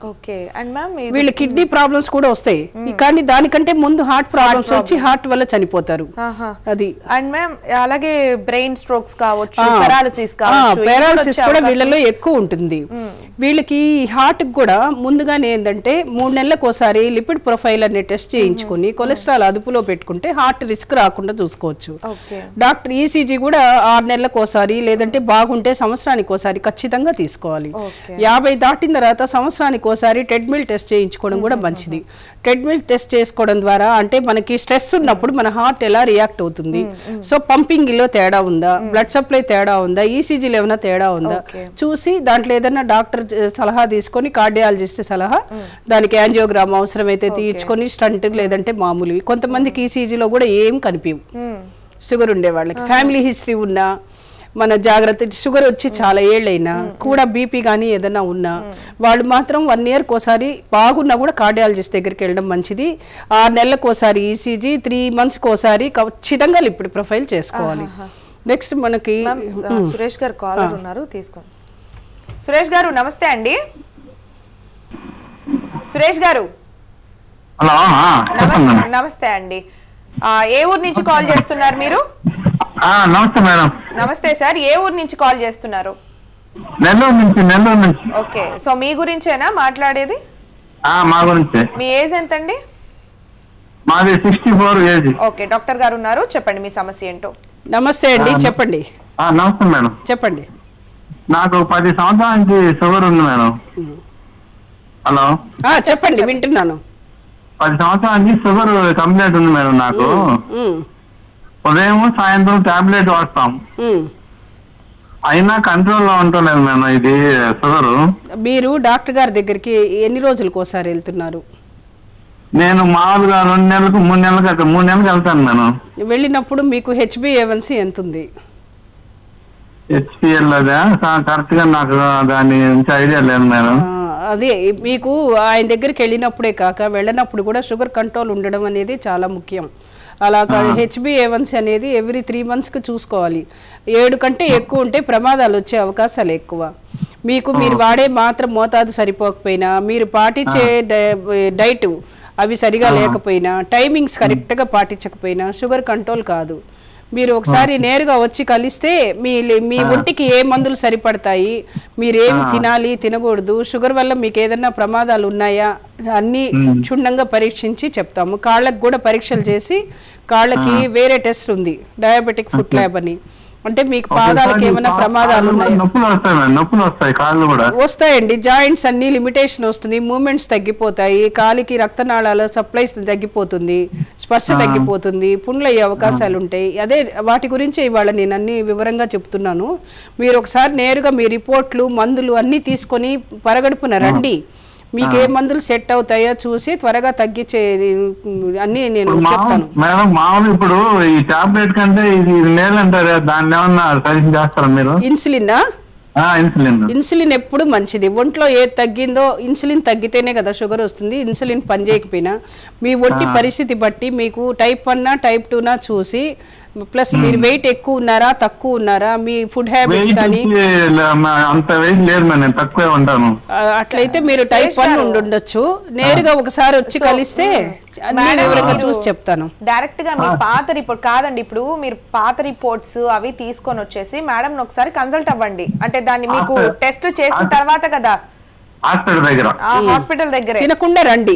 వీళ్ళ కిడ్నీ ప్రాబ్లమ్స్ కూడా వస్తాయి, కానీ దానికంటే ముందు హార్ట్ ప్రాబ్లమ్స్ వచ్చి హార్ట్ వల్ల చనిపోతారు. అది అండ్ మ్యామ్ అలాగే బ్రెయిన్ స్ట్రోక్స్ కావచ్చు, పారాలిసిస్ కావచ్చు, పారాలిసిస్ కూడా వీళ్ళలో ఎక్కువ ఉంటుంది. వీళ్ళకి హార్ట్ కూడా ముందుగానే ఏంటంటే మూడు నెలలకు ఒకసారి లిపిడ్ ప్రొఫైల్ అనే టెస్ట్ చేయించుకుని కొలెస్ట్రాల్ అదుపులో పెట్టుకుంటే హార్ట్ రిస్క్ రాకుండా చూసుకోవచ్చు. డాక్టర్ ఈసీజీ కూడా ఆరు నెలలకు ఒకసారి లేదంటే బాగుంటే సంవత్సరానికి ఒకసారి ఖచ్చితంగా తీసుకోవాలి. యాభై దాటిన తర్వాత సంవత్సరానికి ఒకసారి ట్రెడ్మిల్ టెస్ట్ చేయించుకోవడం కూడా మంచిది. ట్రెడ్మిల్ టెస్ట్ చేసుకోవడం ద్వారా అంటే మనకి స్ట్రెస్ ఉన్నప్పుడు మన హార్ట్ ఎలా రియాక్ట్ అవుతుంది, సో పంపింగ్ లో తేడా ఉందా, బ్లడ్ సప్లై తేడా ఉందా, ఈసీజీలో ఏమైనా తేడా ఉందా చూసి దాంట్లో ఏదైనా డాక్టర్ సలహా తీసుకొని, కార్డియాలజిస్ట్ సలహా, దానికి యాంజియోగ్రామ్ అవసరమైతే తీయించుకొని స్టంట్ లేదంటే మామూలు. కొంతమందికి ఈసీజీలో కూడా ఏం కనిపించవు షుగర్ ఉండే వాళ్ళకి, ఫ్యామిలీ హిస్టరీ ఉన్నా, మన జాగ్రత్త షుగర్ వచ్చి చాలా ఏళ్ళైనా కూడా బీపీ కానీ ఏదైనా ఉన్నా వాళ్ళు మాత్రం వన్ ఇయర్కి ఒకసారి బాగున్నా కూడా కార్డియాలజిస్ట్ దగ్గరికి వెళ్ళడం మంచిది. ఆరు నెలలకు ఒకసారి ఈసీజీ, త్రీ మంత్స్కి ఒకసారి ఖచ్చితంగా లిపిడ్ ప్రొఫైల్ చేసుకోవాలి. నెక్స్ట్ మనకి సురేష్ గారు కాలర్ ఉన్నారు, తీసుకోండి. సురేష్ గారు నమస్తే అండి. సురేష్ గారు నమస్తే అండి. ఏ ఊరు నుంచి కాల్ చేస్తున్నారు మీరు? నమస్తే మేడం. నమస్తే సార్, ఏ ఊరు నుంచి కాల్ చేస్తున్నారు? నెల్లూరు నుంచి. నెల్లూరు నుంచి. ఓకే, సో మీ గురించేనా మాట్లాడేది? మా గురించే. మీ ఏజ్ ఎంతండి? మాది sixty four age. Okay, doctor గారు ఉన్నారు, చెప్పండి మీ సమస్య ఏంటో. నమస్తే అండి, చెప్పండి. నమస్తే మేడం, చెప్పండి. నాకు పది సంవత్సరాల నుంచి షుగర్ ఉంది మేడం. హలో, చెప్పండి, వింటున్నాను. పది సంవత్సరాల నుంచి షుగర్ కంప్లైంట్ ఉంది మేడం నాకు. ఉదయం సాయంత్రం టాబ్లెట్ వాడతాం, అయినా కంట్రోల్లో ఉంటలేదు మేడం ఇది షుగర్. మీరు డాక్టర్ గారి దగ్గరికి ఎన్ని రోజులకు ఒకసారి వెళ్తున్నారు? నేను మామూలుగా రెండు నెలలకు మూడు నెలలకు అట్లా మూడు నెలలకు వెళ్తాను మేడం. వెళ్ళినప్పుడు మీకు హెచ్బి ఏవన్సీ ఎంత ఉంది? హెచ్పిఎల్ అదే కరెక్ట్ గా నాకు దాని నుంచి ఐడియా లేదు మేడం. అదే మీకు ఆయన దగ్గరికి వెళ్ళినప్పుడే కాక వెళ్ళినప్పుడు కూడా షుగర్ కంట్రోల్ ఉండడం అనేది చాలా ముఖ్యం. అలా హెచ్బి ఏవన్సీ అనేది ఎవ్రీ త్రీ మంత్స్కి చూసుకోవాలి. ఏడు కంటే ఎక్కువ ఉంటే ప్రమాదాలు వచ్చే అవకాశాలు ఎక్కువ. మీకు మీరు వాడే మాత్రం మోతాదు సరిపోకపోయినా, మీరు పాటించే డైట్ అవి సరిగా లేకపోయినా, టైమింగ్స్ కరెక్ట్గా పాటించకపోయినా షుగర్ కంట్రోల్ కాదు. మీరు ఒకసారి నేరుగా వచ్చి కలిస్తే మీ మీ ఒంటికి ఏ మందులు సరిపడతాయి, మీరేమి తినాలి తినకూడదు, షుగర్ వల్ల మీకు ఏదైనా ప్రమాదాలు ఉన్నాయా అన్నీ క్షుణ్ణంగా పరీక్షించి చెప్తాము. కాళ్ళకు కూడా పరీక్షలు చేసి, కాళ్ళకి వేరే టెస్ట్ ఉంది డయాబెటిక్ ఫుట్ ల్యాబ్ అని, అంటే మీకు పాదాలకు ఏమైనా ప్రమాదాలు ఉన్నాయి వస్తాయండి. జాయింట్స్ అన్ని లిమిటేషన్ వస్తుంది, మూమెంట్స్ తగ్గిపోతాయి, కాలికి రక్తనాళాల సప్లైస్ తగ్గిపోతుంది, స్పర్శ తగ్గిపోతుంది, పుండ్లు అయ్యే అవకాశాలు ఉంటాయి. అదే వాటి గురించి ఇవాళ నేను అన్ని వివరంగా చెప్తున్నాను. మీరు ఒకసారి నేరుగా మీ రిపోర్ట్లు మందులు అన్నీ తీసుకొని పరగడుపున రండి. మీకు ఏ మందులు సెట్ అవుతాయో చూసి త్వరగా తగ్గించే అన్ని నేను చెప్తాను. మేడం మామూలు ఇప్పుడు ఈ టాబ్లెట్ కంటే ఇది లేదంటారా, దాన్ని ఏమన్నా సజెషన్ చేస్తారా మీరు? ఇన్సులిన్ ఇన్సులిన్ ఇన్సులిన్ ఎప్పుడు మంచిది. ఒంట్లో ఏది తగ్గిందో ఇన్సులిన్ తగ్గితేనే కదా షుగర్ వస్తుంది. ఇన్సులిన్ పనిచేయకపోయినా మీ ఒంటి పరిస్థితి బట్టి మీకు టైప్ వన్ టైప్ టూనా చూసి, ప్లస్ మీరు వెయిట్ ఎక్కువ ఉన్నారా తక్కువ ఉన్నారా, మీ ఫుడ్ హ్యాబిట్స్ కానీ అట్లయితే మీరు టైప్ వన్ ఉండుండొచ్చు. నేరుగా ఒకసారి వచ్చి కలిస్తే చూసి చెప్తాను. డైరెక్ట్ గా మీ పాత రిపోర్ట్ కాదండి, ఇప్పుడు మీరు పాత రిపోర్ట్స్ అవి తీసుకొని వచ్చేసి మేడం ఒకసారి కన్సల్ట్ అవ్వండి. అంటే దాన్ని మీకు టెస్ట్ చేసిన తర్వాత కదా హాస్పిటల్ దగ్గర తినకుండా రండి.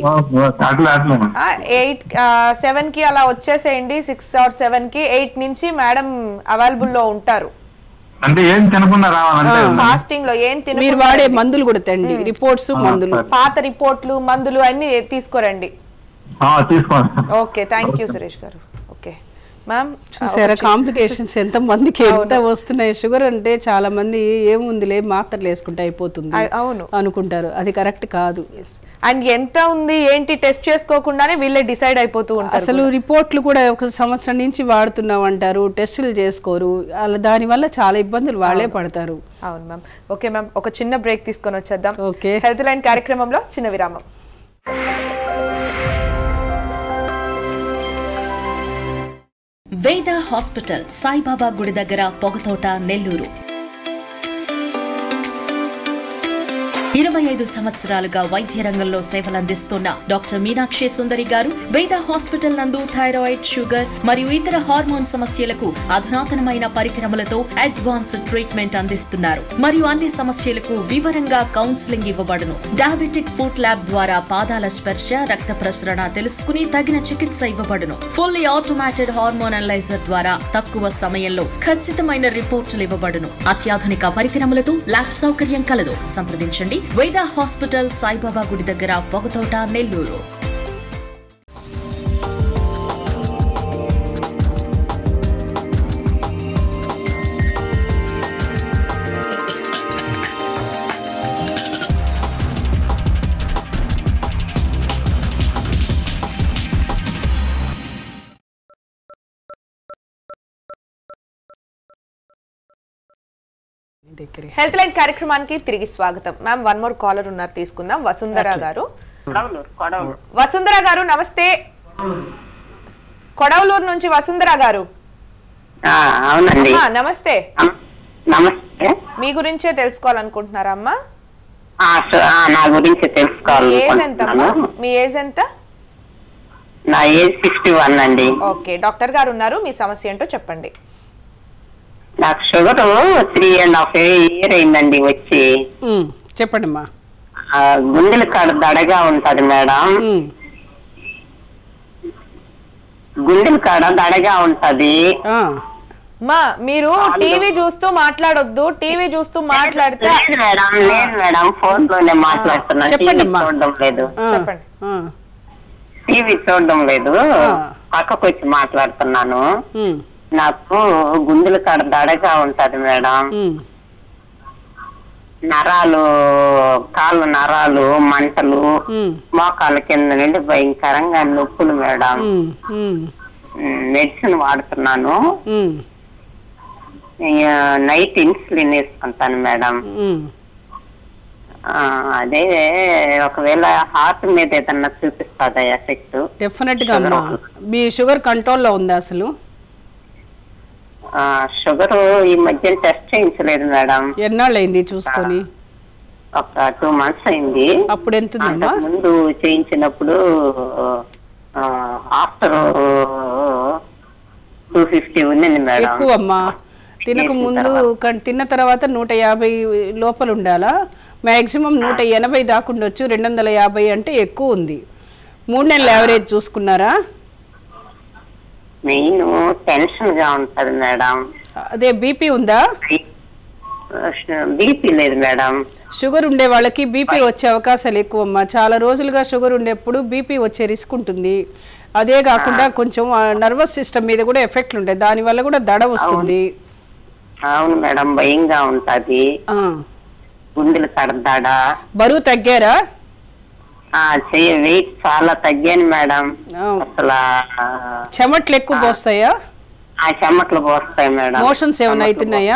ఎయిట్ సెవెన్ కి అలా వచ్చేసేయండి. సిక్స్ ఆర్ సెవెన్ కి ఎయిట్ నుంచి మేడం అవైలబుల్ లో ఉంటారు. అంటే ఏం తినకుండా రావాలంటే ఫాస్టింగ్ లో ఏం తిన మీరు వాడే మందులు కూడా తండి, రిపోర్ట్స్ మందులు పాత రిపోర్ట్లు మందులు అన్ని తీసుకోరండి. ఓకే, థ్యాంక్ యూ సురేష్ గారు. ఓకే మ్యామ్, చూసారా కాంప్లికేషన్స్ ఎంత మందికి ఎంత వస్తున్నాయి. షుగర్ అంటే చాలా మంది ఏముందిలే మాత్రలు వేసుకుంటే అయిపోతుంది అవును అనుకుంటారు, అది కరెక్ట్ కాదు. అండ్ ఎంత ఉంది ఏంటి టెస్ట్ చేసుకోకుండానే వీళ్ళే డిసైడ్ అయిపోతూ ఉంటారు. అసలు రిపోర్ట్లు కూడా ఒక సంవత్సరం నుంచి వాడుతున్నాం అంటారు, టెస్టులు చేసుకోరు, అలా దానివల్ల చాలా ఇబ్బందులు వాళ్ళే పడతారు. అవును మ్యామ్. ఓకే మ్యామ్, ఒక చిన్న బ్రేక్ తీసుకొని వచ్చేద్దాం. ఓకే, హెల్త్ లైన్ కార్యక్రమంలో చిన్న విరామం. వేద హాస్పిటల్, సాయిబాబా గుడి దగ్గర, పొగతోట, నెల్లూరు. ఇరవై ఐదు సంవత్సరాలుగా వైద్య రంగంలో సేవలందిస్తున్న డాక్టర్ మీనాక్షి సుందరి గారు వేద హాస్పిటల్ నందు థైరాయిడ్, షుగర్ మరియు ఇతర హార్మోన్ సమస్యలకు అధునాతనమైన పరికరములతో అడ్వాన్స్డ్ ట్రీట్మెంట్ అందిస్తున్నారు. మరియు అన్ని సమస్యలకు వివరంగా కౌన్సిలింగ్ ఇవ్వబడును. డయాబెటిక్ ఫుట్ ల్యాబ్ ద్వారా పాదాల స్పర్శ, రక్త ప్రసరణ తెలుసుకుని తగిన చికిత్స ఇవ్వబడును. ఫుల్లీ ఆటోమేటెడ్ హార్మోన్ అనలైజర్ ద్వారా తక్కువ సమయంలో ఖచ్చితమైన రిపోర్టులు ఇవ్వబడును. అత్యాధునిక పరికరములతో ల్యాబ్ సౌకర్యం కలదు. సంప్రదించండి వేద హాస్పిటల్, సాయిబాబా గుడి దగ్గర, పొగతోట, నెల్లూరు. హెల్త్ లైన్ కార్యక్రమానికి తిరిగి స్వాగతం. మ్యామ్, వన్ మోర్ కాలర్ ఉన్నారు, తీసుకుందాం. వసుంధర గారు. వసుంధర గారు నమస్తే. కొడవలూరు నుంచి వసుంధర గారు. అవునండి, నమస్తే. నమస్తే. మీ గురించే తెలుసుకోవాలనుకుంటున్నారా అమ్మా? నా గురించి తెలుసుకోవాలి. ఏజ్ ఎంత? మీ ఏజ్ ఎంత? నా ఏజ్ సిక్స్టీ వన్ అండి. ఓకే, డాక్టర్ గారు ఉన్నారు, మీ సమస్య ఏంటో చెప్పండి. నాకు sugar three and half year అయిందండి వచ్చి. చెప్పండి అమ్మా. గుండెల కాడ దడగా ఉంటది మేడం, గుండెల కాడ దడగా ఉంటది. మా మీరు టీవీ చూస్తూ మాట్లాడొద్దు, టీవీ చూస్తూ మాట్లాడితే. మేడం లేదు మేడం, ఫోన్ లోనే మాట్లాడుతున్నా, చూడడం లేదు. చెప్పండి. టీవీ చూడడం లేదు, పక్కకు వచ్చి మాట్లాడుతున్నాను. నాకు గుండెల కాడ దడగా ఉంటది మేడం. నరాలు, కాళ్ళు నరాలు మంటలు, మోకాళ్ళ కింద నుండి భయంకరంగా నొప్పులు మేడం. మెడిసిన్ వాడుతున్నాను, నైట్ ఇన్సులిన్ వేసుకుంటాను మేడం. అదే ఒకవేళ హార్ట్ మీద ఏదన్నా చూపిస్తుందా ఎఫెక్ట్? డెఫినెట్ గా అమ్మా. మీ షుగర్ కంట్రోల్లో ఉందా అసలు? షుగర్ ఈ మధ్య టెస్ట్ చేయించలేదు మేడం. ఎన్నాళ్ళు అయింది చూసుకొని? ఒక టూ మంత్స్ అయింది. అప్పుడు ఎంత ముందు చేయించినప్పుడు ఆఫ్టర్ టూ ఫిఫ్టీ ఉన్నింది మేడం. ఎక్కువ అమ్మా. తినక ముందు తిన్న తర్వాత నూట యాభై లోపల ఉండాలా? మాక్సిమం నూట ఎనభై దాకుండొచ్చు. రెండు వందల యాభై అంటే ఎక్కువ ఉంది. మూడు నెలల యావరేజ్ చూసుకున్నారా? మెయిన్ టెన్షన్ గా ఉంటది మేడం. అదే బీపీ ఉందా? బీపీ లేదు మేడం. షుగర్ ఉండే వాళ్ళకి బీపీ వచ్చే అవకాశాలు ఎక్కువ అమ్మా. చాలా రోజులుగా షుగర్ ఉండేప్పుడు బీపీ వచ్చే రిస్క్ ఉంటుంది. అదే కాకుండా కొంచెం నర్వస్ సిస్టమ్ మీద కూడా ఎఫెక్ట్లు ఉంటాయి, దాని వల్ల కూడా దడ వస్తుంది. అవును మేడం, భయంగా ఉంటది, గుండెలు కడదాడ. బరువు తగ్గారా? వెయిట్ చాలా తగ్గాను మేడం. అసలు చెమట్లు ఎక్కువ పోస్తాయా? ఆ చెమట్లు పోస్తాయి మేడం. మోషన్స్ ఏమైనా అవుతున్నాయా?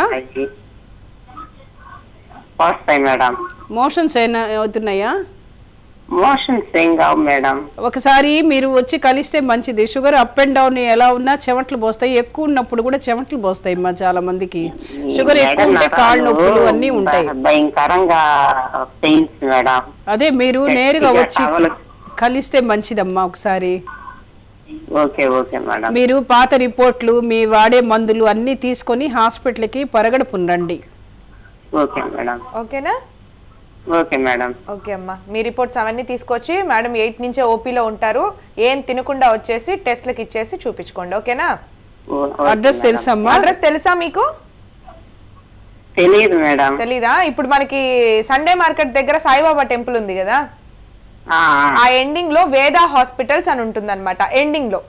పోస్తాయి మేడం. మోషన్స్ ఏమైనా అవుతున్నాయా? మోషన్స్ ఏం కావు మేడం. ఒకసారి మీరు వచ్చి కలిస్తే మంచిది. షుగర్ అప్ అండ్ డౌన్ ఎలా ఉన్నా చెమట్లు పోస్తాయి. ఎక్కువ ఉన్నప్పుడు కూడా చెమట్లు పోస్తాయి మా చాలా మందికి. షుగర్ ఎక్కువ ఉంటే కాళ్ళు నొప్పులు అన్ని ఉంటాయి, భయంకరంగా పెయిన్స్ మేడం. అదే మీరు నేరుగా వచ్చి కలిస్తే మంచిదమ్మా ఒకసారి. Okay okay madam. మీరు పాత రిపోర్ట్లు, మీ వాడే మందులు అన్ని తీసుకొని హాస్పిటల్కి పరగడుపున రండి. Okay madam. ఓకేనా? Okay madam. ఓకే అమ్మా, మీ రిపోర్ట్స్ అవన్నీ తీసుకొచ్చి మేడం ఎయిట్ నుంచే ఓపీలో ఉంటారు. ఏం తినకుండా వచ్చేసి టెస్ట్లకు ఇచ్చేసి చూపించుకోండి. ఓకేనా? అడ్రస్ తెలుసమ్మా? అడ్రస్ తెలుసా మీకు? తెలియదు మేడం. తెలీదా? ఇప్పుడు మనకి సండే మార్కెట్ దగ్గర సాయిబాబా టెంపుల్ ఉంది కదా, ఆ ఎండింగ్ లో వేద హాస్పిటల్స్ అని ఉంటుంది అనమాట. ఎండింగ్ లో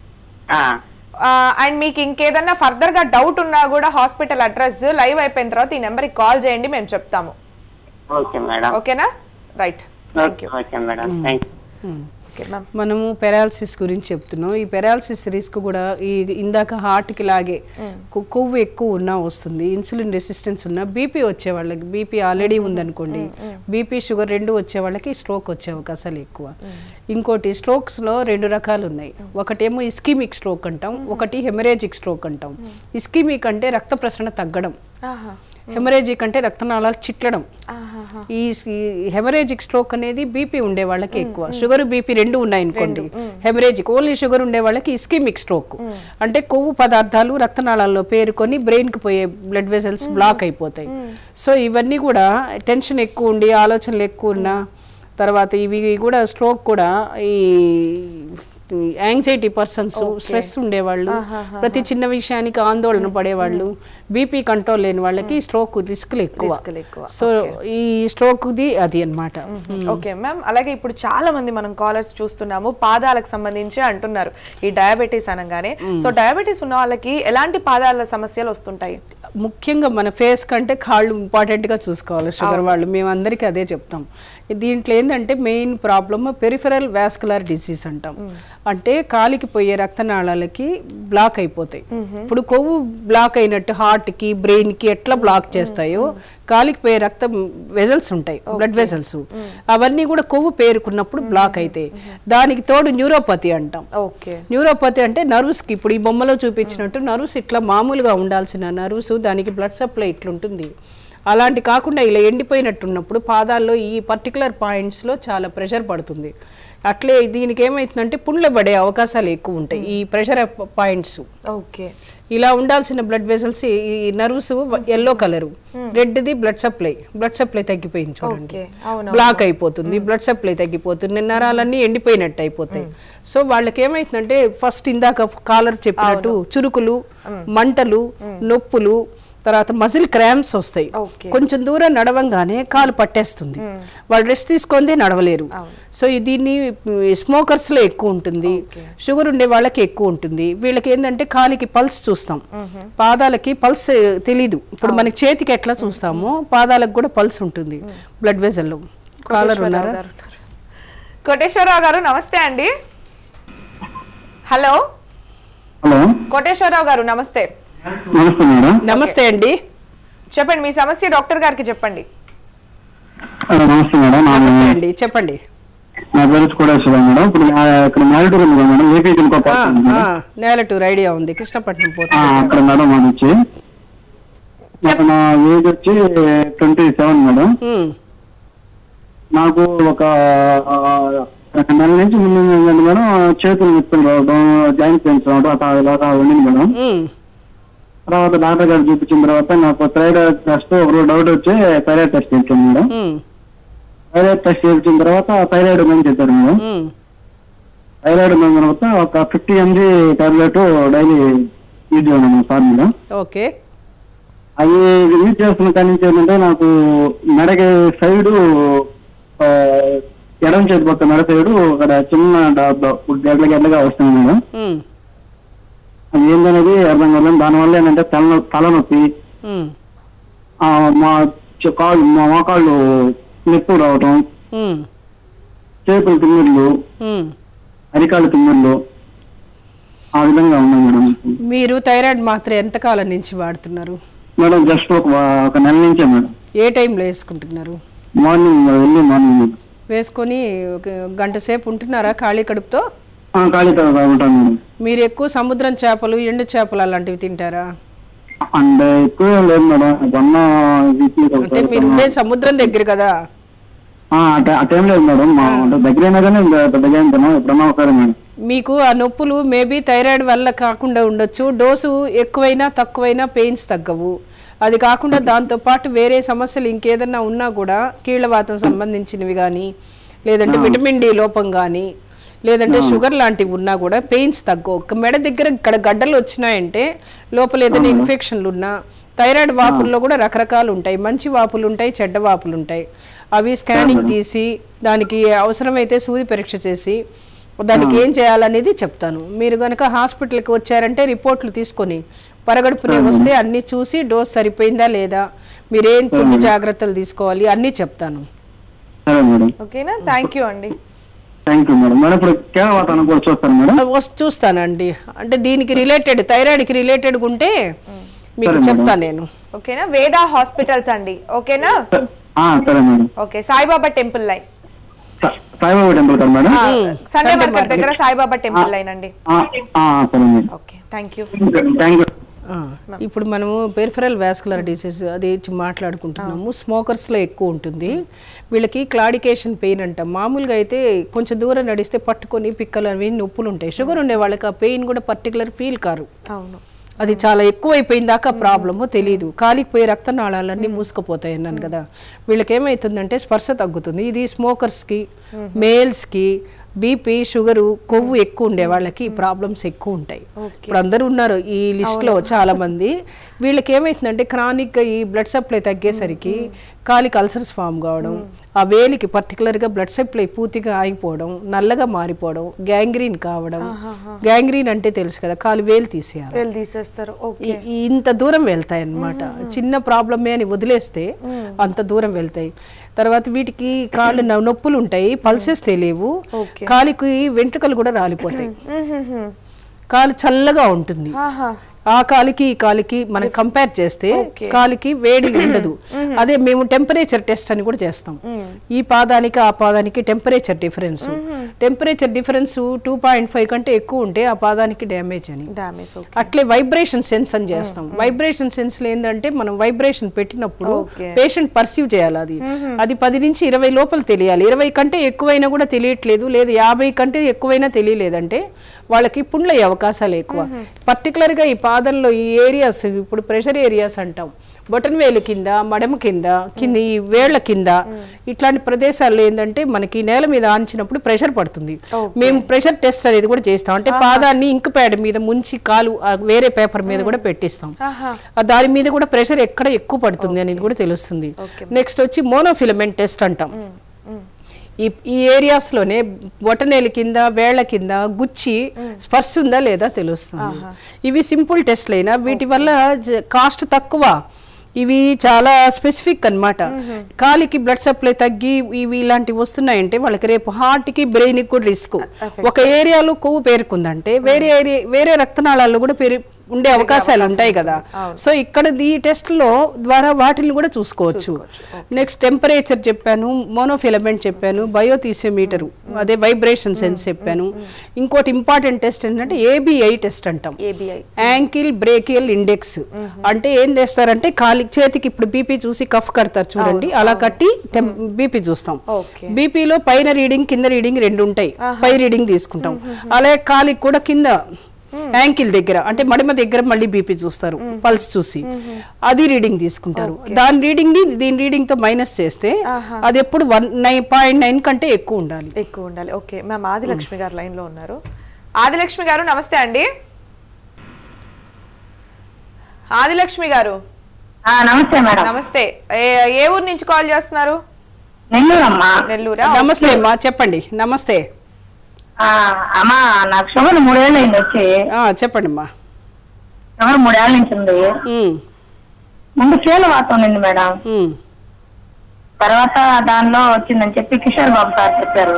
అండ్ మీకు ఇంకేదన్నా ఫర్దర్ గా డౌట్ ఉన్నా కూడా హాస్పిటల్ అడ్రస్ లైవ్ అయిపోయిన తర్వాత ఈ నెంబర్ కి కాల్ చేయండి, మేము చెప్తాము. Okay madam. ఓకేనా? రైట్. Okay madam. థాంక్యూ. మనము పెరాలసిస్ గురించి చెప్తున్నాం. ఈ పెరాలసిస్ రిస్క్ కూడా ఈ ఇందాక హార్ట్కి లాగే కొవ్వు ఎక్కువ ఉన్నా వస్తుంది. ఇన్సులిన్ రెసిస్టెన్స్ ఉన్నా, బీపీ వచ్చే వాళ్ళకి, బీపీ ఆల్రెడీ ఉందనుకోండి, బీపీ షుగర్ రెండు వచ్చే వాళ్ళకి స్ట్రోక్ వచ్చే అవకాశాలు ఎక్కువ. ఇంకోటి స్ట్రోక్స్లో రెండు రకాలు ఉన్నాయి. ఒకటేమో ఇస్కీమిక్ స్ట్రోక్ అంటాం, ఒకటి హెమరేజిక్ స్ట్రోక్ అంటాం. ఇస్కీమిక్ అంటే రక్త ప్రసరణ తగ్గడం, హెమరేజిక్ అంటే రక్తనాళాలు చిట్లడం. ఈ హెమరేజిక్ స్ట్రోక్ అనేది బీపీ ఉండే వాళ్ళకి ఎక్కువ. షుగర్ బీపీ రెండు ఉన్నాయి అనుకోండి, హెమరేజిక్ ఓన్లీ షుగర్ ఉండే వాళ్ళకి ఇస్కీమిక్ స్ట్రోక్ అంటే కొవ్వు పదార్థాలు రక్తనాళాల్లో పేరుకొని బ్రెయిన్కి పోయే బ్లడ్ వెసల్స్ బ్లాక్ అయిపోతాయి. సో ఇవన్నీ కూడా టెన్షన్ ఎక్కువ ఉండి, ఆలోచనలు ఎక్కువ ఉన్నా, తర్వాత ఇవి కూడా స్ట్రోక్ కూడా ఈ యాంగ్జైటీ పర్సన్స్, స్ట్రెస్ ఉండేవాళ్ళు, ప్రతి చిన్న విషయానికి ఆందోళన పడేవాళ్ళు, బీపీ కంట్రోల్ లేని వాళ్ళకి స్ట్రోక్ రిస్క్లు ఎక్కువ. సో ఈ స్ట్రోక్ ది అది అన్నమాట. Okay ma'am. అలాగే ఇప్పుడు చాలా మంది మనం కాలర్స్ చూస్తున్నాము, పాదాలకు సంబంధించి అంటున్నారు ఈ డయాబెటీస్ అనగానే. సో డయాబెటీస్ ఉన్న వాళ్ళకి ఎలాంటి పాదాల సమస్యలు వస్తుంటాయి? ముఖ్యంగా మన ఫేస్ కంటే కాళ్ళు ఇంపార్టెంట్గా చూసుకోవాలి షుగర్ వాళ్ళు. మేము అందరికీ అదే చెప్తాం. దీంట్లో ఏంటంటే main problem peripheral vascular disease అంటాం. అంటే కాలికి పోయే రక్తనాళాలకి బ్లాక్ అయిపోతాయి. ఇప్పుడు కొవ్వు బ్లాక్ అయినట్టు హార్ట్కి, బ్రెయిన్కి ఎట్లా బ్లాక్ చేస్తాయో కాలికి పోయే రక్త వెజల్స్ ఉంటాయి, బ్లడ్ వెజల్స్, అవన్నీ కూడా కొవ్వు పేరుకున్నప్పుడు బ్లాక్ అవుతాయి. దానికి తోడు న్యూరోపతి అంటాం. న్యూరోపతి అంటే నర్వ్స్కి, ఇప్పుడు ఈ బొమ్మలో చూపించినట్టు నర్వ్స్ ఇట్లా మామూలుగా ఉండాల్సిన నర్వ్స్, దానికి బ్లడ్ సప్లై ఇట్లుంటుంది. అలాంటి కాకుండా ఇలా ఎండిపోయినట్టున్నప్పుడు పాదాల్లో ఈ పర్టికులర్ పాయింట్స్లో చాలా ప్రెషర్ పడుతుంది. అట్లే దీనికి ఏమవుతుందంటే పుండ్ల పడే అవకాశాలు ఎక్కువ ఉంటాయి ఈ ప్రెషర్ పాయింట్స్. ఓకే. ఇలా ఉండాల్సిన బ్లడ్ వెసల్స్, ఈ నర్వ్స్ ఎల్లో కలరు, రెడ్ది బ్లడ్ సప్లై, బ్లడ్ సప్లై తగ్గిపోయింది చూడండి, బ్లాక్ అయిపోతుంది, బ్లడ్ సప్లై తగ్గిపోతుంది, నరాలన్నీ ఎండిపోయినట్టు అయిపోతాయి. సో వాళ్ళకి ఏమైతుందంటే ఫస్ట్ ఇందాక కాలర్ చెప్పినట్టు చురుకులు, మంటలు, నొప్పులు, తర్వాత మజిల్ క్రాంప్స్ వస్తాయి, కొంచెం దూరం నడవంగానే కాలు పట్టేస్తుంది, వాళ్ళు రెస్ట్ తీసుకుందే నడవలేరు. సో దీన్ని స్మోకర్స్లో ఎక్కువ ఉంటుంది, షుగర్ ఉండే వాళ్ళకి ఎక్కువ ఉంటుంది. వీళ్ళకి ఏంటంటే కాలికి పల్స్ చూస్తాం, పాదాలకి పల్స్ తెలీదు. ఇప్పుడు మనకి చేతికి ఎట్లా చూస్తామో పాదాలకు కూడా పల్స్ ఉంటుంది బ్లడ్ వెజల్లో. కాలర్ ఉన్నారా? కోటేశ్వరరావు గారు నమస్తే అండి. హలో హలో కోటేశ్వరరావు గారు నమస్తే. నమస్తే మేడం. నమస్తే అండి, చెప్పండి మీ సమస్య డాక్టర్ గారికి చెప్పండి. నమస్తే మేడం. నమస్తే అండి, చెప్పండి. నా పేరు కోటేశ్వరరావు మేడం. ఇప్పుడు ఇక్కడ మ్యారేజ్ ఉంది మేడం, ఏపీ నేలటూర్ ఐడియా ఉంది, కృష్ణపట్నం పోటీ అక్కడ మేడం. అది వచ్చి నాకు నా ఏజ్ వచ్చి ట్వంటీ సెవెన్ మేడం. నాకు ఒక ఒక నెల నుంచి ముందు ఏంటంటే మేడం చేతులు నొప్పులు రావడం, జాయింట్ పెయిన్స్ రావడం అట్లా ఇలాగా ఉండింది మేడం. తర్వాత డాక్టర్ గారు చూపించిన తర్వాత నాకు థైరాయిడ్ టెస్ట్ ఒక డౌట్ వచ్చి థైరాయిడ్ టెస్ట్ చేయించాను మేడం. థైరాయిడ్ టెస్ట్ చేయించిన తర్వాత థైరాయిడ్ ఉందని చెప్పారు మేడం. థైరాయిడ్ ఉన్న తర్వాత ఒక fifty MG tablet daily use చేయడం సార్ మేడం. ఓకే. అది యూజ్ చేస్తున్న కానీ నుంచి ఏంటంటే నాకు మెడకి సైడు ఎడం చేతి పక్క మెడ సైడు అక్కడ చిన్న గడ్ల గడ్డగా వస్తుంది మేడం. అది ఏంటనేది అర్థం కాదు. దానివల్ల ఏంటంటే తల తలనొప్పి, మా కాళ్ళు మా మోకాళ్ళు నొప్పి రావటం, చేతులు తిమ్మిర్లు, అరికాళ్ళు తిమ్మిర్లు ఆ విధంగా ఉన్నాయి మేడం. మీరు థైరాయిడ్ మాత్రం ఎంత కాలం నుంచి వాడుతున్నారు మేడం? జస్ట్ ఒక ఒక నెల నుంచే మేడం. ఏ టైంలో వేసుకుంటున్నారు? మార్నింగ్ వెళ్ళి మార్నింగ్ వేసుకొని ఒక గంట సేపు ఉంటున్నారా ఖాళీ కడుపుతో? ఖాళీ ఉంటాను మేడం. మీరు ఎక్కువ సముద్రం చేపలు, ఎండు చేపలు అలాంటివి తింటారా? అంటే ఎక్కువ లేదు మేడం. అంటే మీరు ఉండే సముద్రం దగ్గర కదా? అటేం లేదు మేడం, మా దగ్గర అయినా కానీ పెద్దగా ఎప్పుడన్నా ఒకసారి మేడం. మీకు ఆ నొప్పులు మేబీ థైరాయిడ్ వల్ల కాకుండా ఉండొచ్చు. డోసు ఎక్కువైనా తక్కువైనా పెయిన్స్ తగ్గవు. అది కాకుండా దాంతోపాటు వేరే సమస్యలు ఇంకేదన్నా ఉన్నా కూడా కీళ్ళవాతం సంబంధించినవి కానీ, లేదంటే విటమిన్ డి లోపం కానీ, లేదంటే షుగర్ లాంటివి ఉన్నా కూడా పెయిన్స్ తగ్గవు. ఒక మెడ దగ్గర ఇక్కడ గడ్డలు వచ్చినాయంటే లోపల ఏదైనా ఇన్ఫెక్షన్లు ఉన్నా, థైరాయిడ్ వాపుల్లో కూడా రకరకాలు ఉంటాయి. మంచి వాపులు ఉంటాయి, చెడ్డ వాపులు ఉంటాయి. అవి స్కానింగ్ తీసి దానికి అవసరమైతే సూది పరీక్ష చేసి దానికి ఏం చేయాలనేది చెప్తాను. మీరు కనుక హాస్పిటల్కి వచ్చారంటే రిపోర్ట్లు తీసుకొని పరగడుపునే వస్తే అన్ని చూసి డోస్ సరిపోయిందా లేదా, మీరేం ఫుడ్ జాగ్రత్తలు తీసుకోవాలి అన్నీ చెప్తాను. ఓకేనా? థ్యాంక్ యూ అండి. చూస్తానండి. అంటే దీనికి రిలేటెడ్ థైరాయిడ్కి రిలేటెడ్ ఉంటే మీకు చెప్తాను నేను. ఓకేనా? వేద హాస్పిటల్స్ అండి. ఓకేనా? Okay. Saibaba temple line, Saibaba temple కదా మేడం? సండే మార్కెట్ దగ్గర సాయిబాబా టెంపుల్ లైన్ అండి. Okay, thank you. ఇప్పుడు మనము పెరిఫెరల్ వాస్కులర్ డిసీజ్ అది మాట్లాడుకుంటున్నాము. స్మోకర్స్లో ఎక్కువ ఉంటుంది. వీళ్ళకి క్లాడికేషన్ పెయిన్ అంటాం. మామూలుగా అయితే కొంచెం దూరం నడిస్తే పట్టుకొని పిక్కలు అవి నొప్పులు ఉంటాయి. షుగర్ ఉండే వాళ్ళకి ఆ పెయిన్ కూడా పర్టికులర్ ఫీల్ కారు. అవును, అది చాలా ఎక్కువైపోయిన దాకా ప్రాబ్లము తెలియదు. కాలికి పోయి రక్తనాళాలన్నీ మూసుకుపోతాయి అన్నాను కదా. వీళ్ళకి ఏమవుతుందంటే స్పర్శ తగ్గుతుంది. ఇది స్మోకర్స్కి, మేల్స్కి బీపీ, షుగరు, కొవ్వు ఎక్కువ ఉండే వాళ్ళకి ప్రాబ్లమ్స్ ఎక్కువ ఉంటాయి. ఇప్పుడు అందరూ ఉన్నారు ఈ లిస్ట్లో చాలా మంది. వీళ్ళకి ఏమవుతుందంటే క్రానిక్గా ఈ బ్లడ్ సప్లై తగ్గేసరికి కాలికి అల్సర్స్ ఫామ్ కావడం, ఆ వేలికి పర్టికులర్గా బ్లడ్ సప్లై పూర్తిగా ఆగిపోవడం, నల్లగా మారిపోవడం, గ్యాంగ్రీన్ కావడం. గ్యాంగ్రీన్ అంటే తెలుసు కదా, కాలు వేలు తీసేయాలి, తీసేస్తారు. ఇంత దూరం వెళ్తాయి అన్నమాట. చిన్న ప్రాబ్లమే అని వదిలేస్తే అంత దూరం వెళ్తాయి. తర్వాత వీటికి కాళ్ళు నొప్పులు ఉంటాయి, పల్సెస్ తెలియవు, కాలికి వెంట్రుకలు కూడా రాలిపోతాయి, కాలు చల్లగా ఉంటుంది. ఆ కాలికి ఈ కాలికి మనం కంపేర్ చేస్తే కాలికి వేడి ఉండదు. అదే మేము టెంపరేచర్ టెస్ట్ అని కూడా చేస్తాం. ఈ పాదానికి ఆ పాదానికి temperature difference temperature difference two point five కంటే ఎక్కువ ఉంటే ఆ పాదానికి డ్యామేజ్ అని. అట్లే వైబ్రేషన్ సెన్స్ అని చేస్తాం. వైబ్రేషన్ సెన్స్ ఏంటంటే మనం వైబ్రేషన్ పెట్టినప్పుడు పేషెంట్ పర్సీవ్ చేయాలి. అది అది పది నుంచి ఇరవై లోపల తెలియాలి. ఇరవై కంటే ఎక్కువైనా కూడా తెలియట్లేదు, లేదు యాభై కంటే ఎక్కువైనా తెలియలేదంటే వాళ్ళకి పుండ్లయ్యే అవకాశాలు ఎక్కువ. పర్టికులర్గా ఈ పాదంలో ఈ ఏరియాస్, ఇప్పుడు ప్రెషర్ ఏరియాస్ అంటాం, బొటన్ వేలు కింద, మడమ కింద, కింద ఈ వేళ్ల కింద ఇట్లాంటి ప్రదేశాల్లో ఏంటంటే మనకి నేల మీద ఆంచినప్పుడు ప్రెషర్ పడుతుంది. మేము ప్రెషర్ టెస్ట్ అనేది కూడా చేస్తాం. అంటే పాదాన్ని ఇంక్ ప్యాడ్ మీద ముంచి కాలు వేరే పేపర్ మీద కూడా పెట్టిస్తాం. దాని మీద కూడా ప్రెషర్ ఎక్కడ ఎక్కువ పడుతుంది అనేది కూడా తెలుస్తుంది. నెక్స్ట్ వచ్చి మోనోఫిలమెంట్ టెస్ట్ అంటాం. ఈ ఈ ఏరియాస్లోనే బొటనేలు కింద, వేళ్ల కింద గుచ్చి స్పర్శ ఉందా లేదా తెలుస్తుంది. ఇవి సింపుల్ టెస్ట్లు అయినా వీటి వల్ల కాస్ట్ తక్కువ. ఇవి చాలా స్పెసిఫిక్ అన్నమాట. కాలికి బ్లడ్ సప్లై తగ్గి ఇవి ఇలాంటివి వస్తున్నాయంటే వాళ్ళకి రేపు హార్ట్కి బ్రెయిన్కి కూడా రిస్క్. ఒక ఏరియాలో కొవ్వు పేరుకుందంటే వేరే ఏరియా వేరే రక్తనాళాల్లో కూడా పేరు ఉండే అవకాశాలు ఉంటాయి కదా. సో ఇక్కడ ఈ టెస్ట్ లో ద్వారా వాటిని కూడా చూసుకోవచ్చు. నెక్స్ట్ టెంపరేచర్ చెప్పాను, మోనోఫిలమెంట్ చెప్పాను, బయోథీసియోమీటర్ అదే వైబ్రేషన్ సెన్స్ చెప్పాను. ఇంకోటి ఇంపార్టెంట్ టెస్ట్ ఏంటంటే ఏబిఐ టెస్ట్ అంటాం. యాంకిల్ బ్రేకియల్ ఇండెక్స్ అంటే ఏం చేస్తారంటే కాలి చేతికి ఇప్పుడు బీపీ చూసి కఫ్ కడతారు చూడండి, అలా కట్టి బీపీ చూస్తాం. బీపీలో పైన రీడింగ్ కింద రీడింగ్ రెండు ఉంటాయి. పై రీడింగ్ తీసుకుంటాం. అలాగే కాలికి కూడా కింద యాంకిల్ దగ్గర అంటే మడిమ దగ్గర మళ్ళీ బీపీ చూస్తారు, పల్స్ చూసి అది రీడింగ్ తీసుకుంటారు. దాని రీడింగ్ ని దీని రీడింగ్ తో మైనస్ చేస్తే అది ఎప్పుడు వన్ నైన్ పాయింట్ నైన్ కంటే ఎక్కువ ఉండాలి ఎక్కువ ఉండాలి ఓకే మ్యామ్, ఆదిలక్ష్మి గారు లైన్ లో ఉన్నారు. ఆదిలక్ష్మి గారు నమస్తే అండి. ఆదిలక్ష్మి గారు నమస్తే మేడం. నమస్తే. ఏ ఊరు నుంచి కాల్ చేస్తున్నారు? నెల్లూరు అమ్మా. నెల్లూరా? నమస్తే అమ్మా, చెప్పండి. నమస్తే అమ్మా, నాకు షుగర్ మూడేళ్ళు అయింది వచ్చి. చెప్పండి అమ్మా. షుగర్ మూడేళ్ళ నుంచి ఉంది. ముందు కీలవాతం ఉంది మేడం, తర్వాత దానిలో వచ్చిందని చెప్పి కిషోర్ బాబు సార్ చెప్పారు.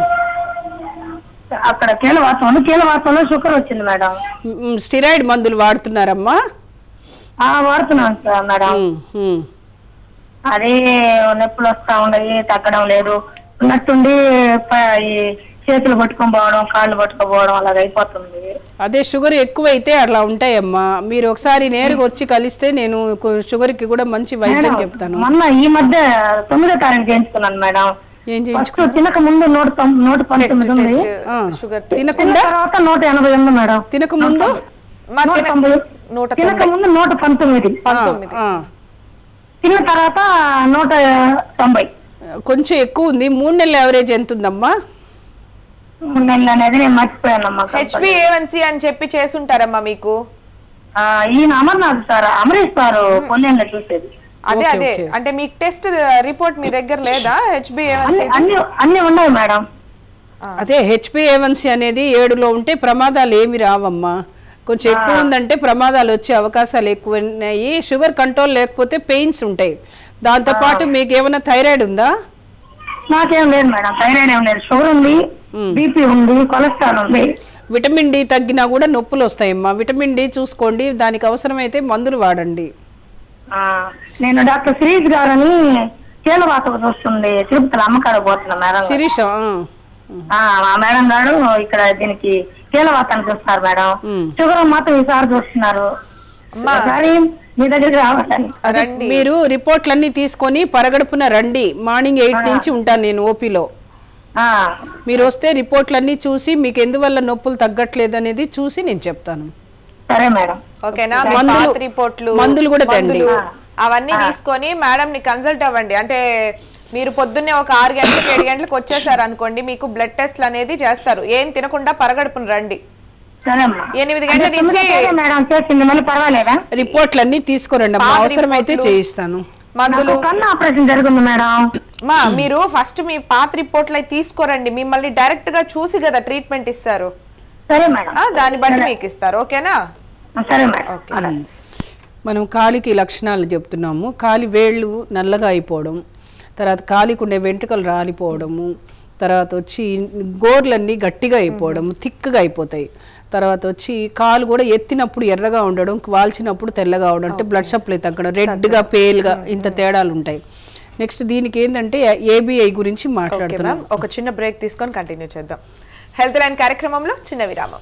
అక్కడ కీలవాతం ఉంది, కీలవాతంలో షుగర్ వచ్చింది మేడం. స్టిరాయిడ్ మందులు వాడుతున్నారమ్మా? వాడుతున్నాను సార్ మేడం. అదే నొప్పులు వస్తా ఉన్నాయి, తగ్గడం లేదు. ఉన్నట్టుండి చేతులు పట్టుకొని పోవడం, కాళ్ళు పట్టుకోపోవడం అలాగ అయిపోతుంది. అదే షుగర్ ఎక్కువైతే అట్లా ఉంటాయమ్మా. మీరు ఒకసారి నేరుగా వచ్చి కలిస్తే నేను షుగర్ కి కూడా మంచి వైద్యం చెప్తాను. మొన్న ఈ మధ్య తొమ్మిదో తారీఖు చేయించుకున్నాను మేడం. ఏం చేయించుకున్నా? తినక ముందు నూట నూట పంతొమ్మిది ఉంది, తినకుండా తర్వాత నూట ఎనభై ఉంది మేడం. తినక ముందు తినక ముందు నూట పంతొమ్మిది, తిన్న తర్వాత నూట తొంభై. కొంచెం ఎక్కువ ఉంది. మూడు నెలల యావరేజ్ ఎంత ఉందమ్మా? మూడు నెలలు అనేది నేను మర్చిపోయానమ్మా. హెచ్బి ఏ వన్ సి అని చెప్పి చేసుంటారమ్మా మీకు. ఈయన అమర్నాథ్ సార్, అమరీష్ సార్ పొల్లేంలో చూసేది. అదే అదే అంటే మీకు టెస్ట్ రిపోర్ట్ మీ దగ్గర లేదా? హెచ్బి ఏ వన్ సి అన్ని అన్ని ఉన్నాయి మేడం. అదే హెచ్బి ఏ వన్ సి అనేది ఏడులో ఉంటే ప్రమాదాలు ఏమి రావమ్మా. కొంచెం ఎక్కువ ఉందంటే ప్రమాదాలు వచ్చే అవకాశాలు ఎక్కువ ఉన్నాయి. షుగర్ కంట్రోల్ లేకపోతే పెయిన్స్ ఉంటాయి. దాంతో పాటు మీకు ఏమైనా థైరాయిడ్ ఉందా? నాకేం లేదు మేడం, థైరాయిడ్ ఏం లేదు. షుగర్ ఉంది, బీపీ ఉంది, కొలెస్ట్రాల్ ఉంది. విటమిన్ డి తగ్గినా కూడా నొప్పులు వస్తాయమ్మా. విటమిన్ డి చూసుకోండి, దానికి అవసరమైతే మందులు వాడండి. నేను డాక్టర్ శిరీష్ గారని కీలవాతం చూస్తుంది, తిరుపతిలో అమ్మకాడ పోతున్నా మేడం. శిరీష్ మేడం గారు ఇక్కడ దీనికి కీలవాతాన్ని చూస్తున్నారు మేడం. షుగర్ మాత్రం ఈసారి చూస్తున్నారు. మీ దగ్గరికి రావాలని మీరు రిపోర్ట్లన్నీ తీసుకొని పరగడుపున రండి. మార్నింగ్ ఎయిట్ నుంచి ఉంటాను నేను ఓపీలో. మీరు వస్తే రిపోర్ట్లన్నీ చూసి మీకు ఎందువల్ల నొప్పులు తగ్గట్లేదు అనేది చూసి నేను చెప్తాను. సరే మేడం. ఓకేనా? మందులు రిపోర్ట్లు మందులు కూడా తండి, అవన్నీ తీసుకొని మేడం ని కన్సల్ట్ అవ్వండి. అంటే మీరు పొద్దున్నే ఒక ఆరు గంటలకు ఏడు గంటలకు వచ్చేసారు అనుకోండి, మీకు బ్లడ్ టెస్ట్లు అనేది చేస్తారు. ఏం తినకుండా పరగడుపున రండి. ఎనిమిది గంటల నుంచి రిపోర్ట్లన్నీ తీసుకురండి, అవసరమైతే చేయిస్తాను. మందులు ఆపరేషన్ జరుగుతుంది మేడం. మా మీరు ఫస్ట్ మీ పాత రిపోర్ట్లు అవి తీసుకోరండి. మిమ్మల్ని డైరెక్ట్ గా చూసి కదా ట్రీట్మెంట్ ఇస్తారు. సరే మేడం, దాన్ని బట్టి మీకు ఇస్తారు. ఓకేనా? సరే మేడం. మనం కాలికి లక్షణాలు చెప్తున్నాము. కాలి వేళ్ళు నల్లగా అయిపోవడం, తర్వాత కాలికి ఉండే వెంట్రుకలు రాలిపోవడము, తర్వాత వచ్చి గోర్లన్నీ గట్టిగా అయిపోవడం, థిక్గా అయిపోతాయి. తర్వాత వచ్చి కాలు కూడా ఎత్తినప్పుడు ఎర్రగా ఉండడం, వాల్చినప్పుడు తెల్లగా అవడం, అంటే బ్లడ్ సప్లై తగ్గడం, రెడ్గా పేల్గా ఇంత తేడాలు ఉంటాయి. నెక్స్ట్ దీనికి ఏంటంటే ఏబిఐ గురించి మాట్లాడుతున్నాం. ఒక చిన్న బ్రేక్ తీసుకొని కంటిన్యూ చేద్దాం. హెల్త్ లైన్ కార్యక్రమంలో చిన్న విరామం.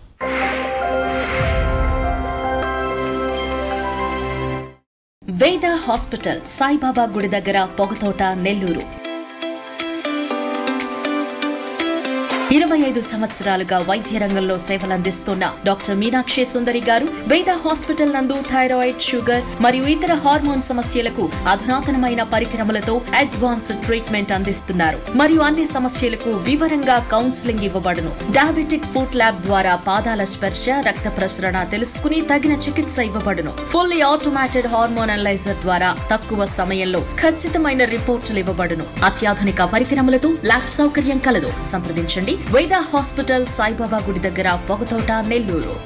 వేద హాస్పిటల్, సాయిబాబా గుడి దగ్గర, పొగతోట, నెల్లూరు. ఇరవై ఐదు సంవత్సరాలుగా వైద్య రంగంలో సేవలందిస్తున్న డాక్టర్ మీనాక్షి సుందరి గారు వేద హాస్పిటల్ నందు థైరాయిడ్, షుగర్ మరియు ఇతర హార్మోన్ సమస్యలకు అధునాతనమైన పరికరములతో అడ్వాన్స్డ్ ట్రీట్మెంట్ అందిస్తున్నారు. మరియు అన్ని సమస్యలకు వివరంగా కౌన్సిలింగ్ ఇవ్వబడును. డయాబెటిక్ ఫుడ్ ల్యాబ్ ద్వారా పాదాల స్పర్శ, రక్త ప్రసరణ తెలుసుకుని తగిన చికిత్స ఇవ్వబడును. ఫుల్లీ ఆటోమేటెడ్ హార్మోన్ అనలైజర్ ద్వారా తక్కువ సమయంలో ఖచ్చితమైన రిపోర్టులు ఇవ్వబడును. అత్యాధునిక పరికరములతో ల్యాబ్ సౌకర్యం కలదు. సంప్రదించండి వేద హాస్పిటల్, సాయిబాబా గుడి దగ్గర, పొగతోట, నెల్లూరు.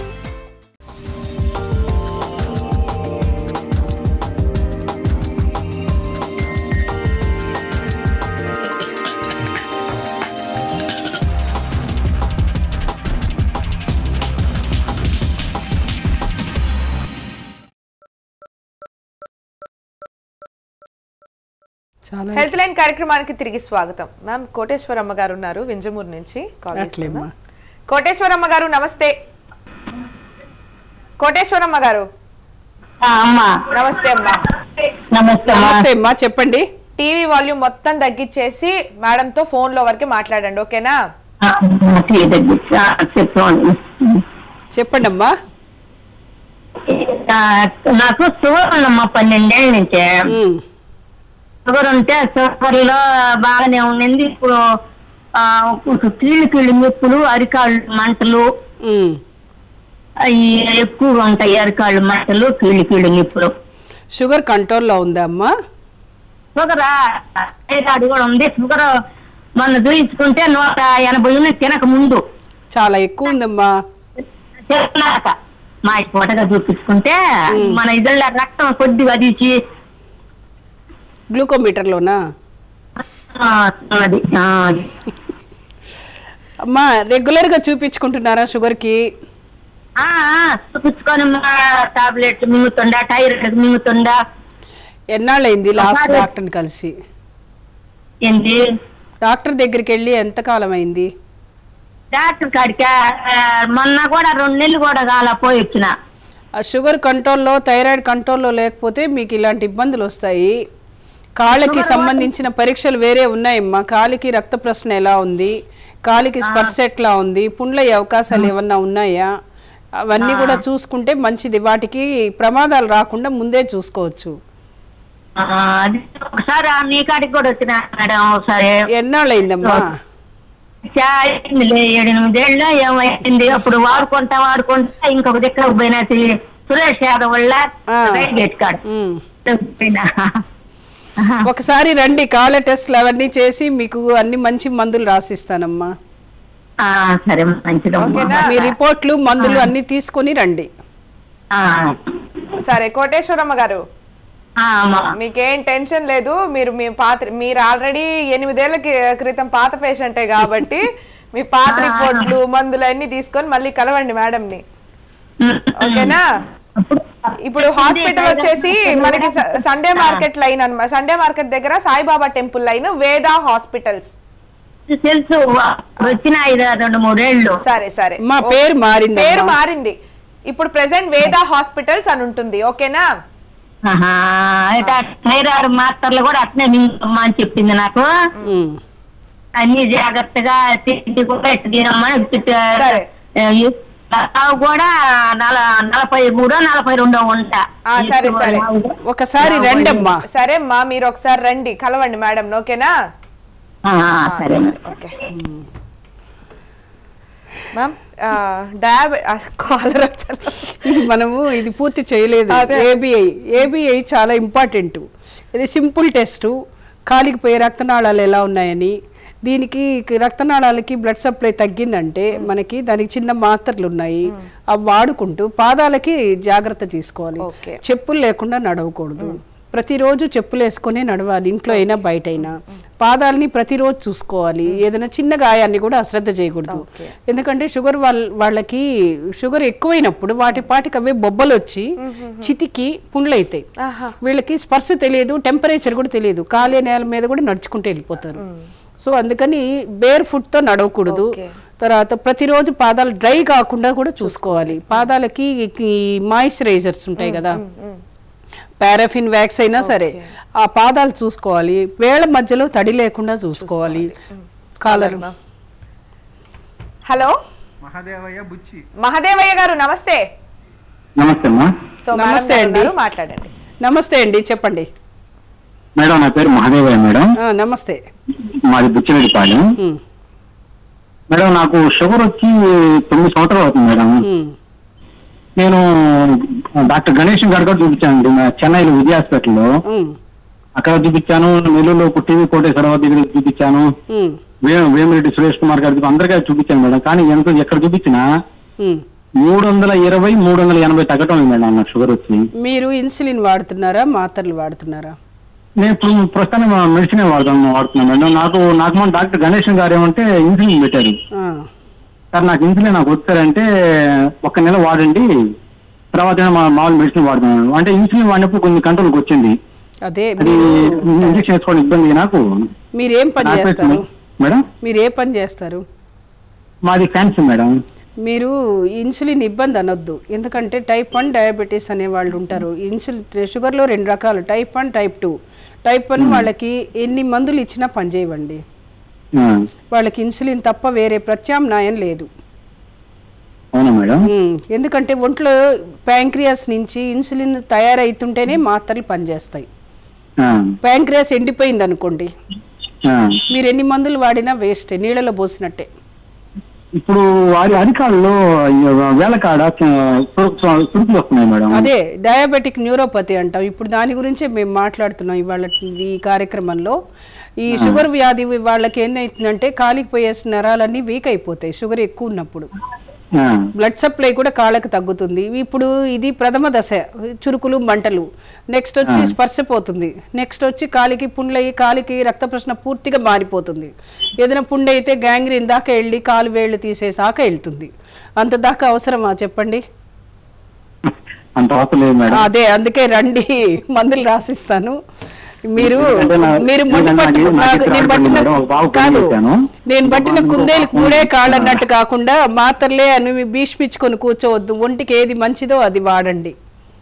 హెల్త్ లైన్ కార్యక్రమానికి తిరిగి స్వాగతం. మ్యామ్, కోటేశ్వరమ్మ గారు ఉన్నారు వింజమూరు నుంచి. కోటేశ్వరమ్మ గారు నమస్తే. కోటేశ్వరమ్మ గారు నమస్తే అమ్మా. నమస్తే అమ్మా, చెప్పండి. టీవీ వాల్యూమ్ మొత్తం తగ్గించేసి మేడం తో ఫోన్ లో వరకు మాట్లాడండి, ఓకేనా? చెప్పండి అమ్మా. నాకు షుగర్ ఉందమ్మా, పన్నెండేళ్ళ నుంచే షుగర్ ఉంటే షుగర్ లో బాగానే ఉండింది. ఇప్పుడు కీళ్ళు కీళ్ళు నొప్పులు, అరికాళ్ళు మంటలు ఎక్కువగా ఉంటాయి. అరికాళ్ళు మంటలు, కీళ్ళు కీళ్ళు నొప్పులు. షుగర్ కంట్రోల్లో ఉందా అమ్మా? షుగర్ అది కూడా ఉంది. షుగర్ మొన్న చూయించుకుంటే నూట ఎనభై ఉన్నాయి తినక ముందు. చాలా ఎక్కువ ఉందమ్మా. తిన్నాక మా పూటగా చూపించుకుంటే మన ఇద్దరు రక్తం కొద్దిగా తీసి గ్లూకోమీటర్ లోనా అమ్మా? రెగ్యులర్ గా చూపించుకుంటున్నారా షుగర్ కి? చూపించుకొని టాబ్లెట్ మింగుతుండా, థైరాయిడ్ మింగుతుండా. ఎన్నాళ్ళైంది లాస్ట్ డాక్టర్ కలిసి? ఏంటి డాక్టర్ దగ్గరికి వెళ్ళి ఎంత కాలం అయింది? డాక్టర్ కాడికి మొన్న కూడా రెండు నెలలు కూడా కాలా పోయి వచ్చిన. షుగర్ కంట్రోల్లో, థైరాయిడ్ కంట్రోల్లో లేకపోతే మీకు ఇలాంటి ఇబ్బందులు వస్తాయి. కాళ్ళకి సంబంధించిన పరీక్షలు వేరే ఉన్నాయమ్మా. కాలికి రక్త ప్రసరణ ఎలా ఉంది, కాలికి స్పర్శ ఎట్లా ఉంది, పుండ్లయ్యే అవకాశాలు ఏమన్నా ఉన్నాయా, అవన్నీ కూడా చూసుకుంటే మంచిది. వాటికి ప్రమాదాలు రాకుండా ముందే చూసుకోవచ్చు. ఒకసారి నీ కాడికి కూడా వచ్చిన మేడం. ఒకసారి ఎన్నాళ్ళైందమ్మా? ఏడెనిమిదేళ్ళు ఏమైంది. అప్పుడు వాడుకుంటా వాడుకుంటా ఇంకొక దగ్గర పోయినా సురేష్ యాదవ్ వల్ల గేట్ కాడ. ఒకసారి రండి, కాళ్ళ టెస్ట్లు అవన్నీ చేసి మీకు అన్ని మంచి మందులు రాసిస్తానమ్మా. సరే, మంచిదమ్మా. మీ రిపోర్ట్లు, మందులు అన్ని తీసుకొని రండి. సరే కోటేశ్వరమ్మ గారు, మీకేం టెన్షన్ లేదు. మీరు మీ పాత మీరు ఆల్రెడీ ఎనిమిదేళ్ల క్రితం పాత పేషెంటే కాబట్టి మీ పాత రిపోర్ట్లు, మందులు అన్ని తీసుకొని మళ్ళీ కలవండి మేడం ని, ఓకేనా? ఇప్పుడు హాస్పిటల్ వచ్చేసి మనకి సండే మార్కెట్ లైన్ అన్నమాట. సండే మార్కెట్ దగ్గర Saibaba temple line, Veda hospitals. తెలుసు, వచ్చిన రెండు మూడేళ్ళు. సరే సరే, మా పేరు మారింది, పేరు మారింది. ఇప్పుడు ప్రెసెంట్ వేద హాస్పిటల్స్ అని ఉంటుంది, ఓకేనా? థైరాయిడ్ మాస్టర్లు కూడా అట్నే మింగమ్మా అని చెప్పింది నాకు. అన్ని జాగ్రత్తగా తిండి కూడా ఎట్టు తినమ్మని కూడా నలభై మూడో నలభై రెండో ఉంటా. సరే సరే, ఒకసారి రండి అమ్మా. సరే అమ్మా, మీరు ఒకసారి రండి, కలవండి మేడం, ఓకేనా? సరే ఓకే మ్యామ్. ఇది మనము ఇది పూర్తి చేయలేదు. ఏబిఐ ఏబిఐ చాలా ఇంపార్టెంట్. ఇది సింపుల్ టెస్ట్. కాలికి పోయే రక్తనాళాలు ఎలా ఉన్నాయని, దీనికి రక్తనాళాలకి బ్లడ్ సప్లై తగ్గిందంటే మనకి దానికి చిన్న మాత్రలు ఉన్నాయి, అవి వాడుకుంటూ పాదాలకి జాగ్రత్త తీసుకోవాలి. చెప్పులు లేకుండా నడవకూడదు. ప్రతిరోజు చెప్పులు వేసుకొని నడవాలి, ఇంట్లో అయినా బయట అయినా. పాదాలని ప్రతిరోజు చూసుకోవాలి. ఏదైనా చిన్న గాయాన్ని కూడా అశ్రద్ధ చేయకూడదు. ఎందుకంటే షుగర్ వాళ్ళ వాళ్ళకి షుగర్ ఎక్కువైనప్పుడు వాటి పాటికి అవే బొబ్బలు వచ్చి చితికి పుండ్లు అవుతాయి. వీళ్ళకి స్పర్శ తెలియదు, టెంపరేచర్ కూడా తెలియదు, కాలే నేల మీద కూడా నడుచుకుంటూ వెళ్ళిపోతారు. సో అందుకని బేర్ ఫుట్ తో నడవకూడదు. తర్వాత ప్రతిరోజు పాదాలు డ్రై కాకుండా కూడా చూసుకోవాలి. పాదాలకి మాయిశ్చరైజర్స్ ఉంటాయి కదా, పారాఫిన్ వ్యాక్స్ అయినా సరే ఆ పాదాలు చూసుకోవాలి. వేళ్ల మధ్యలో తడి లేకుండా చూసుకోవాలి. Caller hello Mahadevayya Buchi. మహాదేవయ్య గారు నమస్తే. నమస్తే అమ్మా. సో నమస్తే అండి. మాట్లాడండి. నమస్తే అండి, చెప్పండి మేడం. నా పేరు మహాదేవయ్య మేడం. నమస్తే. మాది బుచ్చిరెడ్డిపాలెం మేడం. నాకు షుగర్ వచ్చి తొమ్మిది సంవత్సరాలు అవుతుంది మేడం. నేను డాక్టర్ గణేష్ గారు కూడా చూపించాను చెన్నైలో విజయ హాస్పిటల్లో. అక్కడ చూపించాను, నెల్లూరులో టీవీ కోటేశ్వరరావు దగ్గర చూపించాను, వేమిరెడ్డి సురేష్ కుమార్ గారికి అందరికీ చూపించాను మేడం. కానీ ఎంత ఎక్కడ చూపించినా మూడు వందల ఇరవై మూడు వందల ఎనభై తగ్గటం మేడం నాకు షుగర్ వచ్చి. మీరు ఇన్సులిన్ వాడుతున్నారా, మాత్రలు వాడుతున్నారా? నేను ఇప్పుడు ప్రస్తుతానికి మెడిసిన్ వాడుతాను వాడుతున్నాను మేడం. నాకు నాకు మన డాక్టర్ గణేష్ గారు ఏమంటే ఇన్సులిన్ పెట్టారు సార్. నాకు ఇన్సులిన్ నాకు వచ్చారంటే ఒక్క నెల వాడండి, తర్వాత మామూలు మెడిసిన్ వాడుతున్నాను అంటే ఇన్సులిన్ వాడినప్పుడు కొన్ని కంట్రోల్కి వచ్చింది. అదే ఇంజక్షన్ వేసుకోవడం ఇబ్బంది నాకు. మీరు ఏం పని చేస్తారు మేడం? మీరు ఏ పని చేస్తారు? మాది ఫ్యాన్సీ మేడం. మీరు ఇన్సులిన్ ఇబ్బంది అనొద్దు, ఎందుకంటే టైప్ వన్ డయాబెటీస్ అనే వాళ్ళు ఉంటారు. ఇన్సులిన్ షుగర్లో రెండు రకాలు, type one type two. Type one వాళ్ళకి ఎన్ని మందులు ఇచ్చినా పనిచేయవండి. వాళ్ళకి ఇన్సులిన్ తప్ప వేరే ప్రత్యామ్నాయం లేదు. ఎందుకంటే ఒంట్లో ప్యాంక్రియాస్ నుంచి ఇన్సులిన్ తయారైతుంటేనే మాత్రలు పనిచేస్తాయి. ప్యాంక్రియాస్ ఎండిపోయింది అనుకోండి, మీరు ఎన్ని మందులు వాడినా వేస్ట్, నీళ్ళలో పోసినట్టే. ఇప్పుడు అరికాల్లో వేలకాడ చురుకులు వస్తున్నాయి మేడం. అదే డయాబెటిక్ న్యూరోపతి అంటాం. ఇప్పుడు దాని గురించే మేము మాట్లాడుతున్నాం ఇవాళ ఈ కార్యక్రమంలో. ఈ షుగర్ వ్యాధి వాళ్ళకి ఏంటవుతుందంటే కాలిపోయే నరాలన్నీ వీక్ అయిపోతాయి షుగర్ ఎక్కువ ఉన్నప్పుడు. బ్లడ్ సప్లై కూడా కాళ్ళకి తగ్గుతుంది. ఇప్పుడు ఇది ప్రథమ దశ, చురుకులు మంటలు. నెక్స్ట్ వచ్చి స్పర్శపోతుంది. నెక్స్ట్ వచ్చి కాలికి పుండ్లయ్యి కాలికి రక్త ప్రసరణ పూర్తిగా మారిపోతుంది. ఏదైనా పుండ్ అయితే గ్యాంగ్రీన్ దాకా వెళ్ళి కాలు వేళ్ళు తీసేసాక వెళ్తుంది. అంత దాకా అవసరమా చెప్పండి? అదే అందుకే రండి, మందులు రాసిస్తాను. మీరు మీరు కాదు, నేను పట్టిన కుందేలకు మూడే కాళ్ళు అన్నట్టు కాకుండా మాత్రలే అని భీష్మించుకొని కూర్చోవద్దు. ఒంటికి ఏది మంచిదో అది వాడండి.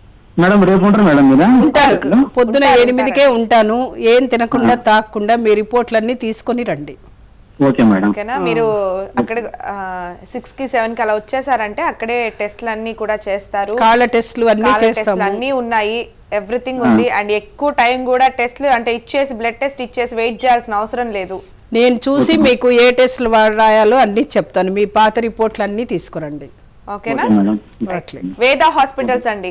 ఉంటారు, పొద్దున ఎనిమిదికే ఉంటాను. ఏం తినకుండా తాకుండా మీ రిపోర్ట్లన్నీ తీసుకొని రండి. ఓకేనా? మీరు అక్కడ సిక్స్ కి సెవెన్ కి అలా వచ్చేసారంటే అక్కడే టెస్ట్లు అన్ని కూడా చేస్తారు. కాళ్ళ టెస్ట్లు అన్ని చేస్తాము, అన్ని ఉన్నాయి, ఎవ్రీథింగ్ ఉంది. అండ్ ఎక్కువ టైం కూడా టెస్ట్లు అంటే ఇచ్చేసి బ్లడ్ టెస్ట్ ఇచ్చేసి వెయిట్ చేయాల్సిన అవసరం లేదు. నేను చూసి మీకు ఏ టెస్ట్లు రాయాలో అన్ని చెప్తాను. మీ పాత రిపోర్ట్లు అన్ని తీసుకురండి. ఓకేనా? వేద హాస్పిటల్స్ అండి,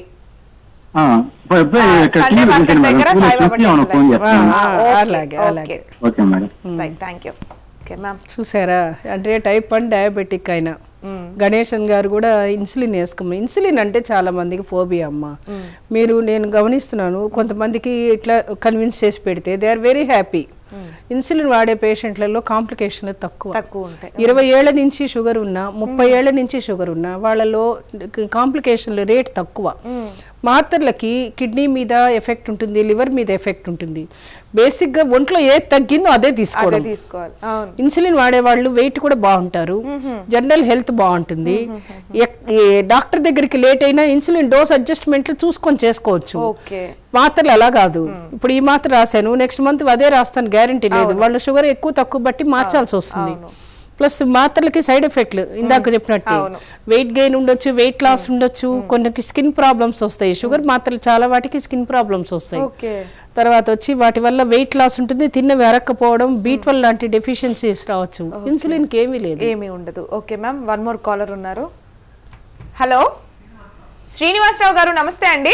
చూసారా? అంటే టైప్ వన్ డయాబెటిక్ అయినా గణేశన్ గారు కూడా ఇన్సులిన్ వేసుకోమని. ఇన్సులిన్ అంటే చాలా మందికి ఫోబియా అమ్మ. మీరు నేను గమనిస్తున్నాను, కొంతమందికి ఇట్లా కన్విన్స్ చేసి పెడితే they are very happy. Insulin వాడే పేషెంట్లలో కాంప్లికేషన్లు తక్కువ తక్కువ ఉంటాయి. ఇరవై ఏళ్ల నుంచి షుగర్ ఉన్నా, ముప్పై ఏళ్ల నుంచి షుగర్ ఉన్నా వాళ్ళలో కాంప్లికేషన్ల రేట్ తక్కువ. మాత్రలకి కిడ్నీ మీద ఎఫెక్ట్ ఉంటుంది, లివర్ మీద ఎఫెక్ట్ ఉంటుంది. బేసిక్ గా ఒంట్లో ఏది తగ్గిందో అదే తీసుకోవడం. ఇన్సులిన్ వాడే వాళ్ళు వెయిట్ కూడా బాగుంటారు, జనరల్ హెల్త్ బాగుంటుంది. డాక్టర్ దగ్గరికి లేట్ అయినా ఇన్సులిన్ డోస్ అడ్జస్ట్మెంట్లు చూసుకొని చేసుకోవచ్చు. మాత్రలు అలా కాదు. ఇప్పుడు ఈ మాత్ర రాశాను, నెక్స్ట్ మంత్ అదే రాస్తాను గ్యారంటీ లేదు. వాళ్ళ షుగర్ ఎక్కువ తక్కువ బట్టి మార్చాల్సి వస్తుంది. ప్లస్ మాత్రలకి సైడ్ ఎఫెక్ట్లు ఇందాక చెప్పినట్టు వెయిట్ గెయిన్ ఉండొచ్చు, వెయిట్ లాస్ ఉండొచ్చు, కొన్ని స్కిన్ ప్రాబ్లమ్స్ వస్తాయి. షుగర్ మాత్రలు చాలా వాటికి స్కిన్ ప్రాబ్లమ్స్ వస్తాయి. తర్వాత వచ్చి వాటి వల్ల వెయిట్ లాస్ ఉంటుంది, తిన్నవి అరక్కపోవడం, బీ ట్వెల్వ్ లాంటి డెఫిషియన్సీస్ రావచ్చు. ఇన్సులిన్ కి ఏమీ లేదు, ఏమీ ఉండదు. Okay ma'am, one more caller ఉన్నారు. హలో శ్రీనివాసరావు గారు, నమస్తే అండి.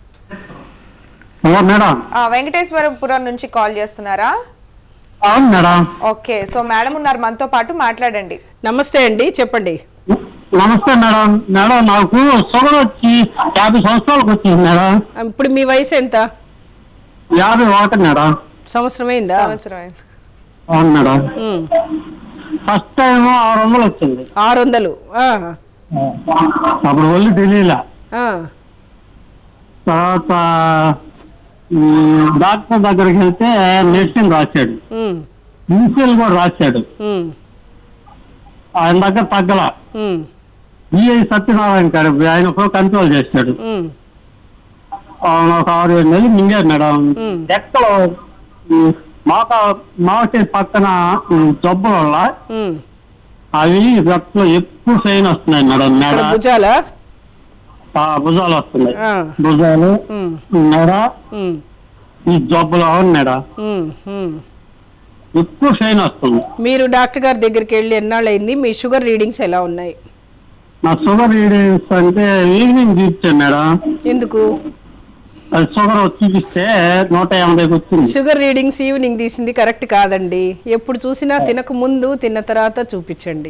వెంకటేశ్వరపురం నుంచి కాల్ చేస్తున్నారా? ఓకే, సో మేడం ఉన్నారు మనతో పాటు, మాట్లాడండి. నమస్తే అండి, చెప్పండి. నమస్తే మేడం. మేడం నాకు షుగర్ వచ్చి యాభై సంవత్సరాలకు వచ్చింది మేడం. ఇప్పుడు మీ వయసు ఎంత? యాభై ఒకటి మేడం. సంవత్సరం అయిందా? అవును మేడం. ఫస్ట్ టైం ఆరు వందలు వచ్చింది. ఆరు వందలు అప్పుడు ఒళ్ళు తెలియలే. తర్వాత డాక్టర్ దగ్గరికి వెళ్తే మెడిసిన్ రాశాడు, ఇన్సులిన్ కూడా రాశాడు. ఆయన దగ్గర తగ్గల. ఈఐ సత్యనారాయణ గారు ఆయన కూడా కంట్రోల్ చేశాడు. ఒక ఆరు ఏడు నెలలు మింగారు మేడం. ఎక్కడ మాక మావటి పక్కన జబ్బుల వల్ల అవి రక్తంలో ఎక్కువ పెయిన్ వస్తున్నాయి మేడం. మెడ భుజాల భుజాలు వస్తున్నాయి, భుజాలు మెడ ఈ జబ్బులో మెడ ఎక్కువ పెయిన్ వస్తుంది. మీరు డాక్టర్ గారి దగ్గరికి వెళ్ళి ఎన్నాళ్ళు అయింది? మీ షుగర్ రీడింగ్స్ ఎలా ఉన్నాయి? నా షుగర్ రీడింగ్స్ అంటే ఈవినింగ్ చూపించాను మేడం. ఎందుకు? షుగర్ చూపిస్తే నూట యాభైకి వచ్చింది. షుగర్ రీడింగ్స్ ఈవినింగ్ తీసింది కరెక్ట్ కాదండి. ఎప్పుడు చూసినా తినక ముందు తిన్న తర్వాత చూపించండి.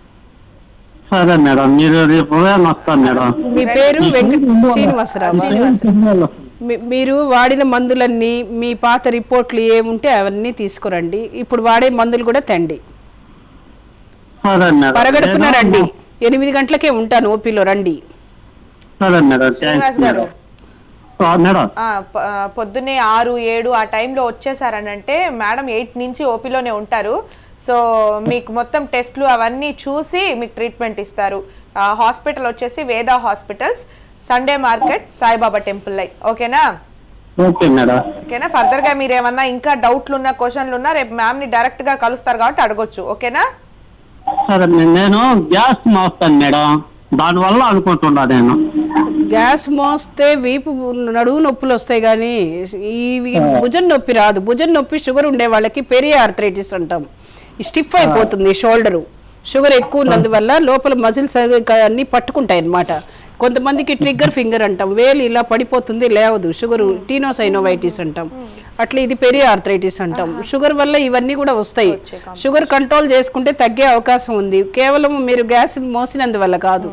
సరే మేడం, మీరు రేపు ఉదయం వస్తాను మేడం. మీ పేరు వెంకట శ్రీనివాసరావు. మీరు వాడిన మందులన్నీ మీ పాత రిపోర్ట్లు ఏముంటే అవన్నీ తీసుకురండి. ఇప్పుడు వాడే మందులు కూడా తండి. సరే మేడం, పరగడుపున రండి. ఎనిమిది గంటలకే ఉంటాను, ఓపీలో రండి. సరే మేడం. శ్రీనివాస్ గారు మేడం పొద్దున్నే ఆరు ఏడు ఆ టైంలో వచ్చేసారనంటే మేడం ఎయిట్ నుంచి ఓపీలోనే ఉంటారు. సో మీకు మొత్తం టెస్ట్లు అవన్నీ చూసి మీకు ట్రీట్మెంట్ ఇస్తారు. హాస్పిటల్ వచ్చేసి Veda hospitals, Sunday market, Saibaba temple line. ఓకేనా? Okay madam. ఓకేనా? ఫర్దర్ గా మీరు ఏమన్నా ఇంకా డౌట్లు ఉన్నా, క్వశ్చన్లు ఉన్నా రేపు మ్యామ్ ని డైరెక్ట్ గా కలుస్తారు కాబట్టి అడగొచ్చు. ఓకేనా? సరే, నేను గ్యాస్ మోస్తాను మేడం, దానివల్ల అనుకుంటున్నా. నేను గ్యాస్ మోస్తే వీపు నడువు నొప్పులు వస్తాయి కానీ ఈ భుజం నొప్పి రాదు. భుజం నొప్పి షుగర్ ఉండే వాళ్ళకి పెరియా ఆర్థరైటిస్ అంటాం. స్టిఫ్ అయిపోతుంది షోల్డరు. షుగర్ ఎక్కువ ఉన్నందువల్ల లోపల మజిల్స్ అన్ని పట్టుకుంటాయి అన్నమాట. కొంతమందికి ట్రిగ్గర్ ఫింగర్ అంటాం, వేలు ఇలా పడిపోతుంది లేవదు, షుగర్ టీనోసైనోవైటిస్ అంటాం. అట్లా ఇది పెరియా ఆర్థరైటిస్ అంటాం. షుగర్ వల్ల ఇవన్నీ కూడా వస్తాయి. షుగర్ కంట్రోల్ చేసుకుంటే తగ్గే అవకాశం ఉంది, కేవలం మీరు గ్యాస్ మోసినందువల్ల కాదు.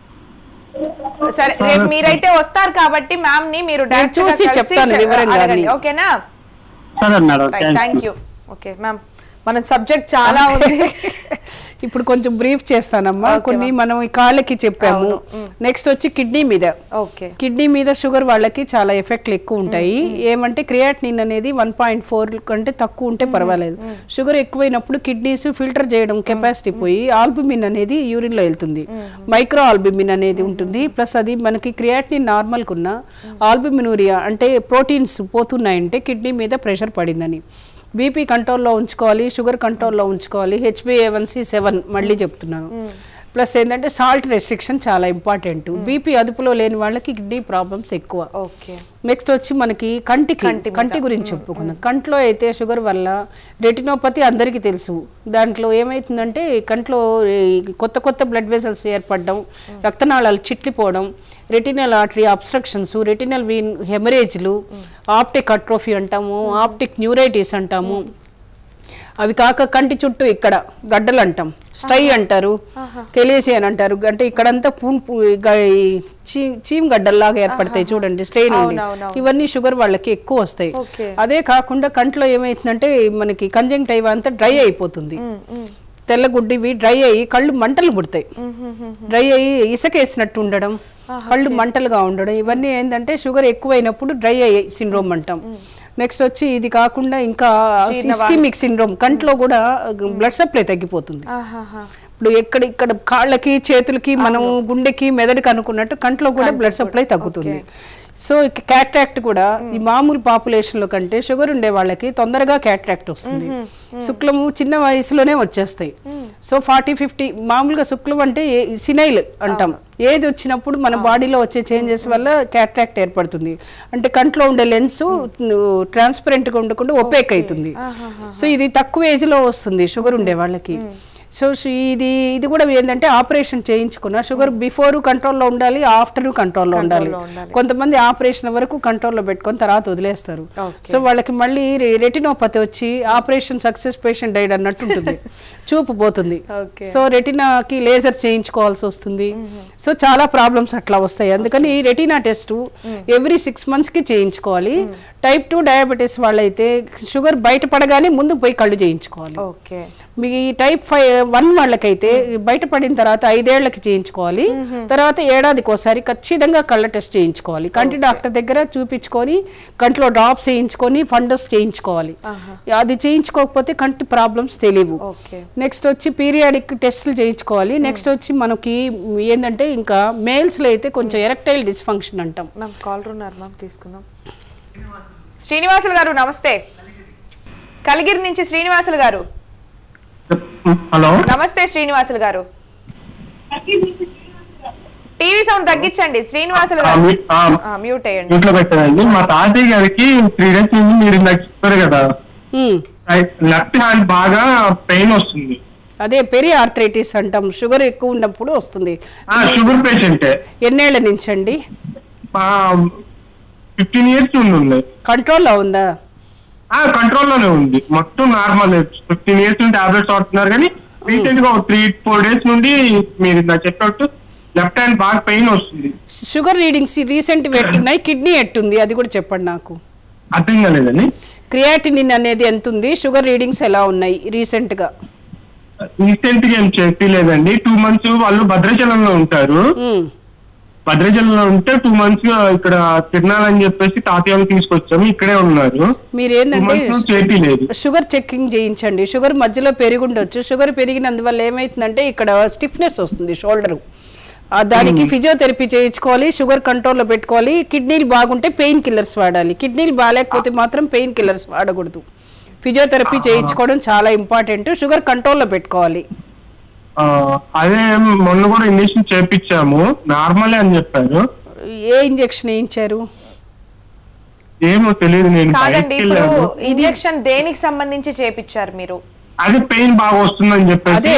సరే, రేపు మీరైతే వస్తారు కాబట్టి మ్యామ్ ని మీరు డైరెక్ట్ చూసి చెప్తాను వివరంగా. ఓకేనా? సరే మేడం, థ్యాంక్ యూ. ఓకే మ్యామ్, మన సబ్జెక్ట్ చాలా ఉంది. ఇప్పుడు కొంచెం బ్రీఫ్ చేస్తానమ్మా. కొన్ని మనం ఈ కాళ్ళకి చెప్పాము. నెక్స్ట్ వచ్చి కిడ్నీ మీద. కిడ్నీ మీద షుగర్ వాళ్ళకి చాలా ఎఫెక్ట్లు ఎక్కువ ఉంటాయి. ఏమంటే క్రియాటినిన్ అనేది వన్ పాయింట్ ఫోర్ కంటే తక్కువ ఉంటే పర్వాలేదు. షుగర్ ఎక్కువైనప్పుడు కిడ్నీస్ ఫిల్టర్ చేయడం కెపాసిటీ పోయి ఆల్బుమిన్ అనేది యూరిన్ లో వెళ్తుంది. మైక్రో ఆల్బుమిన్ అనేది ఉంటుంది. ప్లస్ అది మనకి క్రియాటినిన్ నార్మల్ కున్న ఆల్బుమినూరియా అంటే ప్రోటీన్స్ పోతున్నాయంటే కిడ్నీ మీద ప్రెషర్ పడిందని. బీపీ కంట్రోల్లో ఉంచుకోవాలి, షుగర్ కంట్రోల్లో ఉంచుకోవాలి. హెచ్బిఏవన్సీ సెవెన్ మళ్ళీ చెప్తున్నాను. ప్లస్ ఏంటంటే సాల్ట్ రెస్ట్రిక్షన్ చాలా ఇంపార్టెంట్. బీపీ అదుపులో లేని వాళ్ళకి కిడ్నీ ప్రాబ్లమ్స్ ఎక్కువ. నెక్స్ట్ వచ్చి మనకి కంటికి కంటి గురించి చెప్పుకుందాం. కంట్లో అయితే షుగర్ వల్ల రెటినోపతి అందరికీ తెలుసు. దాంట్లో ఏమవుతుందంటే కంట్లో కొత్త కొత్త బ్లడ్ వెసల్స్ ఏర్పడడం, రక్తనాళాలు చిట్లిపోవడం, retinal artery obstructions, retinal vein హెమరేజ్లు, ఆప్టిక్ అట్రోఫీ అంటాము, ఆప్టిక్ న్యూరైటిస్ అంటాము. అవి కాక కంటి చుట్టూ ఇక్కడ గడ్డలు అంటాం, స్టై అంటారు, కెలేసి అని అంటారు. అంటే ఇక్కడంతా చీమ్ గడ్డల్లాగా ఏర్పడతాయి చూడండి, స్ట్రెయిన్ ఉంది. ఇవన్నీ షుగర్ వాళ్ళకి ఎక్కువ వస్తాయి. అదే కాకుండా కంట్లో ఏమైతుందంటే మనకి కంజంక్టివా అంతా డ్రై అయిపోతుంది. తెల్లగుడ్డివి డ్రై అయ్యి కళ్ళు మంటలు పుడతాయి. డ్రై అయ్యి ఇసుకేసినట్టు ఉండడం, కళ్ళు మంటలుగా ఉండడం, ఇవన్నీ ఏంటంటే షుగర్ ఎక్కువైనప్పుడు డ్రై అయ్యే సిండ్రోమ్ అంటాం. నెక్స్ట్ వచ్చి ఇది కాకుండా ఇంకా ఇస్కిమిక్ సిండ్రోమ్, కంట్లో కూడా బ్లడ్ సప్లై తగ్గిపోతుంది. ఇప్పుడు ఎక్కడ ఇక్కడ కాళ్ళకి చేతులకి మనం గుండెకి మెదడుకి అనుకున్నట్టు కంట్లో కూడా బ్లడ్ సప్లై తగ్గుతుంది. సో క్యాట్రాక్ట్ కూడా ఈ మామూలు పాపులేషన్లో కంటే షుగర్ ఉండే వాళ్ళకి తొందరగా క్యాట్రాక్ట్ వస్తుంది. శుక్లము చిన్న వయసులోనే వచ్చేస్తాయి. సో ఫార్టీ ఫిఫ్టీ మామూలుగా శుక్లం అంటే సినైల్ అంటాం. ఏజ్ వచ్చినప్పుడు మన బాడీలో వచ్చే చేంజెస్ వల్ల క్యాట్రాక్ట్ ఏర్పడుతుంది. అంటే కంట్లో ఉండే లెన్స్ ట్రాన్స్పరెంట్గా ఉండకుండా ఒపేక్ అవుతుంది. సో ఇది తక్కువ ఏజ్లో వస్తుంది షుగర్ ఉండే వాళ్ళకి. సో ఇది ఇది కూడా ఏంటంటే ఆపరేషన్ చేయించుకున్న షుగర్ బిఫోర్ కంట్రోల్లో ఉండాలి, ఆఫ్టర్ కంట్రోల్లో ఉండాలి. కొంతమంది ఆపరేషన్ వరకు కంట్రోల్లో పెట్టుకొని తర్వాత వదిలేస్తారు. సో వాళ్ళకి మళ్ళీ రెటినోపతి వచ్చి ఆపరేషన్ సక్సెస్ పేషెంట్ డైడ్ అన్నట్టు ఉంటుంది, చూపు పోతుంది. సో రెటినాకి లేజర్ చేయించుకోవాల్సి వస్తుంది. సో చాలా ప్రాబ్లమ్స్ అట్లా వస్తాయి. అందుకని retina test every six months కి చేయించుకోవాలి. టైప్ టూ డయాబెటీస్ వాళ్ళైతే షుగర్ బయటపడగానే ముందు పోయి కళ్ళు చేయించుకోవాలి. మీ టైప్ ఫైవ్ వన్ వాళ్ళకైతే బయటపడిన తర్వాత ఐదేళ్లకి చేయించుకోవాలి. తర్వాత ఏడాదికి ఒకసారి ఖచ్చితంగా కళ్ళ టెస్ట్ చేయించుకోవాలి. కంటి డాక్టర్ దగ్గర చూపించుకొని కంట్లో డ్రాప్స్ చేయించుకొని ఫండస్ చేయించుకోవాలి. అది చేయించుకోకపోతే కంటి ప్రాబ్లమ్స్ తెలియవు. నెక్స్ట్ వచ్చి పీరియాడిక్ టెస్టులు చేయించుకోవాలి. నెక్స్ట్ వచ్చి మనకి ఏంటంటే ఇంకా మేల్స్లో అయితే కొంచెం ఎరెక్టైల్ డిస్ఫంక్షన్ అంటాం. కాలర్ ఉన్నారు మ్యామ్, తీసుకుందాం. శ్రీనివాసులు గారు నమస్తే. కలిగిరి నుంచి శ్రీనివాసులు గారు హలో నమస్తే శ్రీనివాసులు గారు. టీవీ సౌండ్ తగ్గించండి శ్రీనివాసులు గారు. మ్యూట్ అయ్యండి. ఇంట్లో పెట్టండి. మా తాతయ్య గారికి త్రీ డేస్ నుంచి మీరు ఇందాక చెప్పారు కదా, లెఫ్ట్ హ్యాండ్ బాగా పెయిన్ వస్తుంది. అదే పెరి ఆర్థరైటిస్ అంటాం, షుగర్ ఎక్కువ ఉన్నప్పుడు వస్తుంది. Sugar patient. ఎన్నేళ్ల నుంచి అండి? ఫిఫ్టీన్ ఇయర్స్ ఉంది. కంట్రోల్లో ఉందా? కంట్రోల్ లోనే ఉంది, మొత్తం నార్మల్. ఫిఫ్టీన్ ఇయర్స్ నుండి టాబ్లెట్స్ వాడుతున్నారు, కానీ రీసెంట్ గా త్రీ ఫోర్ డేస్ నుండి మీరు నాకు చెప్పినట్టు లెఫ్ట్ హ్యాండ్ బాగా పెయిన్ వస్తుంది. షుగర్ రీడింగ్స్ రీసెంట్ పెట్టున్నాయి, కిడ్నీ ఎట్టుంది అది కూడా చెప్పండి నాకు. అర్థం కాలేదండి. క్రియాటినిన్ అనేది ఎంత ఉంది, షుగర్ రీడింగ్స్ ఎలా ఉన్నాయి రీసెంట్ గా? రీసెంట్ గా ఏం చెప్పలేదండి. టూ మంత్స్ వాళ్ళు భద్రాచలంలో ఉంటారు. భద్రాచలంలో ఉంటే టూ మంత్స్ ఇక్కడ తిరణాలని చెప్పేసి తాతయ్యలు తీసుకొచ్చాము, ఇక్కడే ఉన్నారు. మీరు ఏంటంటే షుగర్ చెకింగ్ చేయించండి. షుగర్ మధ్యలో పెరిగుండొచ్చు. షుగర్ పెరిగినందువల్ల ఏమైతుందంటే ఇక్కడ స్టిఫ్నెస్ వస్తుంది షోల్డర్, దానికి ఫిజియోథెరపీ చేయించుకోవాలి, షుగర్ కంట్రోల్లో పెట్టుకోవాలి. కిడ్నీలు బాగుంటే పెయిన్ కిల్లర్స్ వాడాలి, కిడ్నీలు బాగాలేకపోతే మాత్రం పెయిన్ కిల్లర్స్ వాడకూడదు. ఫిజియోథెరపీ చేయించుకోవడం చాలా ఇంపార్టెంట్. షుగర్ కంట్రోల్లో పెట్టుకోవాలి. అదే మొన్న కూడా ఇంజక్షన్ చేపించాము, నార్మలే అని చెప్పారు. ఏ ఇంజక్షన్ వేయించారు? ఏమో తెలియదు. నేను ఇంజక్షన్ దేనికి సంబంధించి చేపించారు మీరు? అదే పెయిన్ బాగా వస్తుందని చెప్పేసి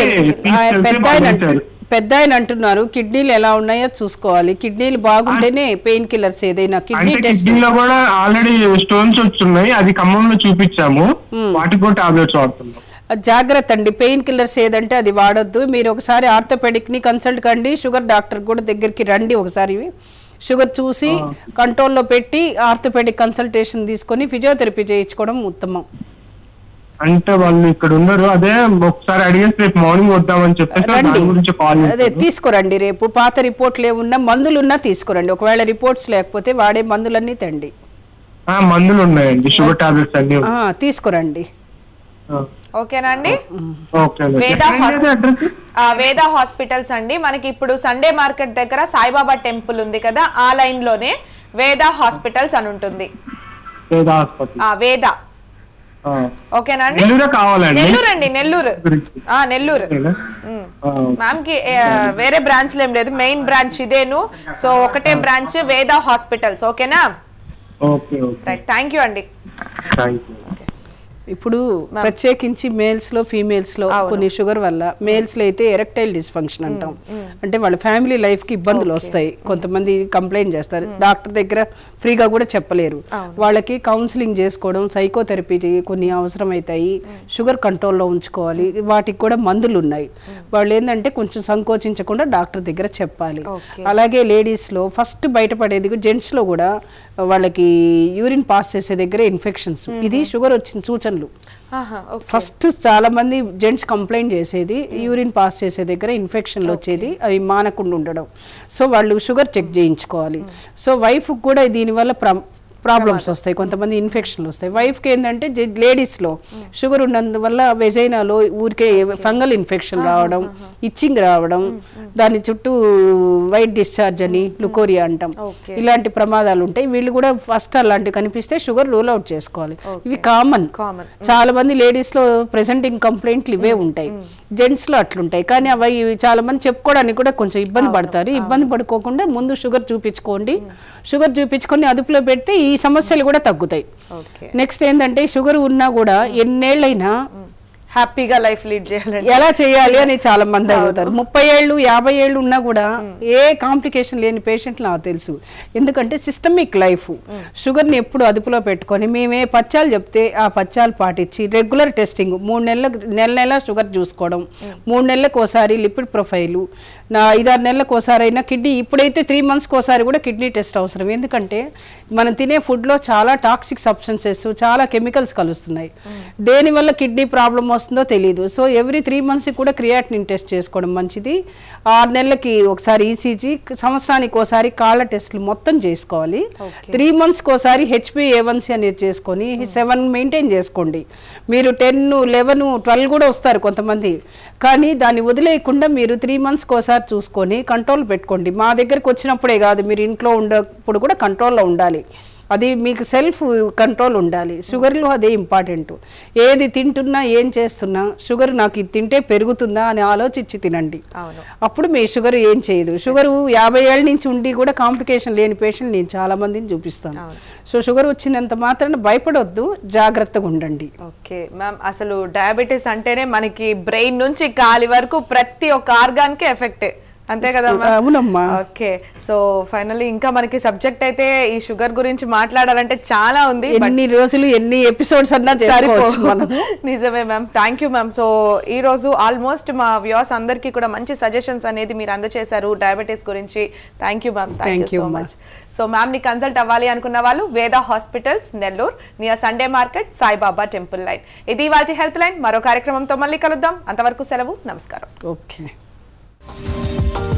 పెద్ద ఆయన అంటున్నారు. కిడ్నీలు ఎలా ఉన్నాయో చూసుకోవాలి, కిడ్నీలు బాగుంటేనే పెయిన్ కిల్లర్స్ ఏదైనా. కిడ్నీ కిడ్నీలో కూడా ఆల్రెడీ స్టోన్స్ వచ్చున్నాయి, అది ఖమ్మంలో చూపించాము, వాటికి కూడా టాబ్లెట్స్ వాడుతున్నాం. జాగ్రత్త అండి, పెయిన్ కిల్లర్స్ ఏదంటే అది వాడొద్దు. మీరు ఒకసారి ఆర్థోపెడిక్ ని కన్సల్ట్ కండి, షుగర్ డాక్టర్ కూడా దగ్గరికి రండి, ఒకసారి షుగర్ చూసి కంట్రోల్లో పెట్టి ఆర్థోపెడిక్ కన్సల్టేషన్ తీసుకొని ఫిజియోథెరపీ చేయించుకోవడం ఉత్తమం. అంటే వాళ్ళు ఇక్కడ ఉన్నారు, అదే ఒకసారి అడిగేసి రేపు మార్నింగ్ వద్దామని చెప్పేసి అదే తీసుకురండి. రేపు పాత రిపోర్ట్లు ఏమున్నా మందులున్నా తీసుకురండి. ఒకవేళ రిపోర్ట్స్ లేకపోతే వాడే మందులన్నీ తండి. మందులు ఉన్నాయండి, షుగర్ టాబ్లెట్స్ అన్ని తీసుకురండి. ఓకేనా అండి? వేద హాస్పిటల్స్ అండి, మనకి ఇప్పుడు సండే మార్కెట్ దగ్గర సాయిబాబా టెంపుల్ ఉంది కదా, ఆ లైన్ లోనే వేద హాస్పిటల్స్ అని ఉంటుంది. వేద ఓకేనా అండి? నెల్లూరు అండి, నెల్లూరు. నెల్లూరు మ్యామ్ కి వేరే బ్రాంచ్ ఏం లేదు, మెయిన్ బ్రాంచ్ ఇదేను. సో ఒకటే బ్రాంచ్ వేద హాస్పిటల్స్. ఓకేనా? రైట్, థ్యాంక్ యూ అండి. ఇప్పుడు ప్రత్యేకించి మేల్స్ లో ఫీమేల్స్ లో కొన్ని షుగర్ వల్ల మేల్స్ లో అయితే ఎరెక్టైల్ డిస్ఫంక్షన్ అంటాం, అంటే వాళ్ళ ఫ్యామిలీ లైఫ్ కి ఇబ్బందులు వస్తాయి. కొంతమంది కంప్లైంట్ చేస్తారు, డాక్టర్ దగ్గర ఫ్రీగా కూడా చెప్పలేరు. వాళ్ళకి కౌన్సిలింగ్ చేసుకోవడం, సైకోథెరపీ కొన్ని అవసరం అవుతాయి. షుగర్ కంట్రోల్లో ఉంచుకోవాలి, వాటికి కూడా మందులు ఉన్నాయి. వాళ్ళు ఏంటంటే కొంచెం సంకోచించకుండా డాక్టర్ దగ్గర చెప్పాలి. అలాగే లేడీస్ లో ఫస్ట్ బయటపడేది, జెంట్స్ లో కూడా వాళ్ళకి యూరిన్ పాస్ చేసే దగ్గర ఇన్ఫెక్షన్స్, ఇది షుగర్ వచ్చిన సూచనలు. ఫస్ట్ చాలా మంది జెంట్స్ కంప్లైంట్ చేసేది యూరిన్ పాస్ చేసే దగ్గర ఇన్ఫెక్షన్లు వచ్చేది, అవి మానకుండా ఉండడం. సో వాళ్ళు షుగర్ చెక్ చేయించుకోవాలి. సో వైఫ్ కూడా దీనివల్ల ప్రాబ్లమ్స్ వస్తాయి, కొంతమంది ఇన్ఫెక్షన్లు వస్తాయి. వైఫ్కి ఏంటంటే లేడీస్లో షుగర్ ఉన్నందువల్ల వెజైనాలో ఊరికే ఫంగల్ ఇన్ఫెక్షన్ రావడం, ఇచ్చింగ్ రావడం, దాని చుట్టూ వైట్ డిశ్చార్జ్ అని లుకోరియా అంటాం, ఇలాంటి ప్రమాదాలు ఉంటాయి. వీళ్ళు కూడా ఫస్ట్ అలాంటివి కనిపిస్తే షుగర్ రూల్ అవుట్ చేసుకోవాలి. ఇవి కామన్, చాలా మంది లేడీస్లో ప్రెసెంటింగ్ కంప్లైంట్లు ఇవే ఉంటాయి, జెంట్స్లో అట్లుంటాయి. కానీ అవి చాలా మంది చెప్పుకోవడానికి కూడా కొంచెం ఇబ్బంది పడతారు. ఇబ్బంది పడుకోకుండా ముందు షుగర్ చూపించుకోండి, షుగర్ చూపించుకొని అదుపులో పెడితే ఈ సమస్యలు కూడా తగ్గుతాయి. నెక్స్ట్ ఏంటంటే షుగర్ ఉన్నా కూడా ఎన్నేళ్ళైనా హ్యాపీగా లైఫ్ లీడ్ చేయాలి, ఎలా చేయాలి అని చాలా మంది అడుగుతారు. ముప్పై ఏళ్ళు యాభై ఏళ్ళు ఉన్నా కూడా ఏ కాంప్లికేషన్ లేని పేషెంట్లు నాకు తెలుసు. ఎందుకంటే సిస్టమిక్ లైఫ్, షుగర్ని ఎప్పుడు అదుపులో పెట్టుకొని మేమే పచ్చాలు చెప్తే ఆ పచ్చాలు పాటించి రెగ్యులర్ టెస్టింగ్, మూడు నెలలకు నెల నెల షుగర్ చూసుకోవడం, మూడు నెలలకు ఒకసారి లిపిడ్ ప్రొఫైలు, నా ఐదారు నెలలకు ఒకసారి అయినా కిడ్నీ, ఇప్పుడైతే త్రీ మంత్స్కి ఒకసారి కూడా కిడ్నీ టెస్ట్ అవసరం. ఎందుకంటే మనం తినే ఫుడ్లో చాలా టాక్సిక్ సబ్స్టెన్సెస్, చాలా కెమికల్స్ కలుస్తున్నాయి. దేనివల్ల కిడ్నీ ప్రాబ్లం వస్తుందో తెలియదు. సో ఎవ్రీ త్రీ మంత్స్కి కూడా క్రియాటినిన్ టెస్ట్ చేసుకోవడం మంచిది. ఆరు నెలలకి ఒకసారి ఈసీజీ, సంవత్సరానికి ఒకసారి కాళ్ళ టెస్టులు మొత్తం చేసుకోవాలి. త్రీ మంత్స్కి ఒకసారి హెచ్బిఏవన్సీ అనేది చేసుకొని సెవెన్ మెయింటైన్ చేసుకోండి. మీరు టెన్ లెవెన్ ట్వెల్వ్ కూడా వస్తారు కొంతమంది, కానీ దాన్ని వదిలేయకుండా మీరు త్రీ మంత్స్కి ఒకసారి చూసుకొని కంట్రోల్ పెట్టుకోండి. మా దగ్గరకు వచ్చినప్పుడే కాదు, మీరు ఇంట్లో ఉన్నప్పుడు కూడా కంట్రోల్లో ఉండాలి. అది మీకు సెల్ఫ్ కంట్రోల్ ఉండాలి. షుగర్లో అదే ఇంపార్టెంట్. ఏది తింటున్నా ఏం చేస్తున్నా షుగర్ నాకు ఇది తింటే పెరుగుతుందా అని ఆలోచించి తినండి. అప్పుడు మీ షుగర్ ఏం చేయదు. షుగర్ యాభై ఏళ్ళ నుంచి ఉండి కూడా కాంప్లికేషన్ లేని పేషెంట్ నేను చాలా మందిని చూపిస్తాను. సో షుగర్ వచ్చినంత మాత్రాన భయపడొద్దు, జాగ్రత్తగా ఉండండి. ఓకే మ్యామ్, అసలు డయాబెటీస్ అంటేనే మనకి బ్రెయిన్ నుంచి కాలి వరకు ప్రతి ఒక్క ఆర్గాన్ కి ఎఫెక్టే, అంతే కదా? అవునమ్మా. ఓకే, సో ఫైనల్లీ ఇంకా మనకి సబ్జెక్ట్ అయితే ఈ షుగర్ గురించి మాట్లాడాలంటే చాలా ఉంది. ఎన్ని రోజులు ఎన్ని ఎపిసోడ్స్ అన్నా చేసుకోవచ్చు మనం. నిజమే ma'am, thank you ma'am. So ఈ రోజు ఆల్మోస్ట్ మా వ్యూవర్స్ అందరికీ కూడా మంచి సజెషన్స్ అనేది మీరు అందజేశారు డయాబెటీస్ గురించి. Thank you ma'am, thank you so much. So ma'am ని కన్సల్ట్ అవ్వాలి అనుకున్న వాళ్ళు Veda hospitals, Nellore, near Sunday market, Saibaba temple line. ఇది ఇవాల్టి హెల్త్ లైన్. మరో కార్యక్రమంతో మళ్ళీ కలుద్దాం. అంతవరకు సెలవు, నమస్కారం. ఓకే.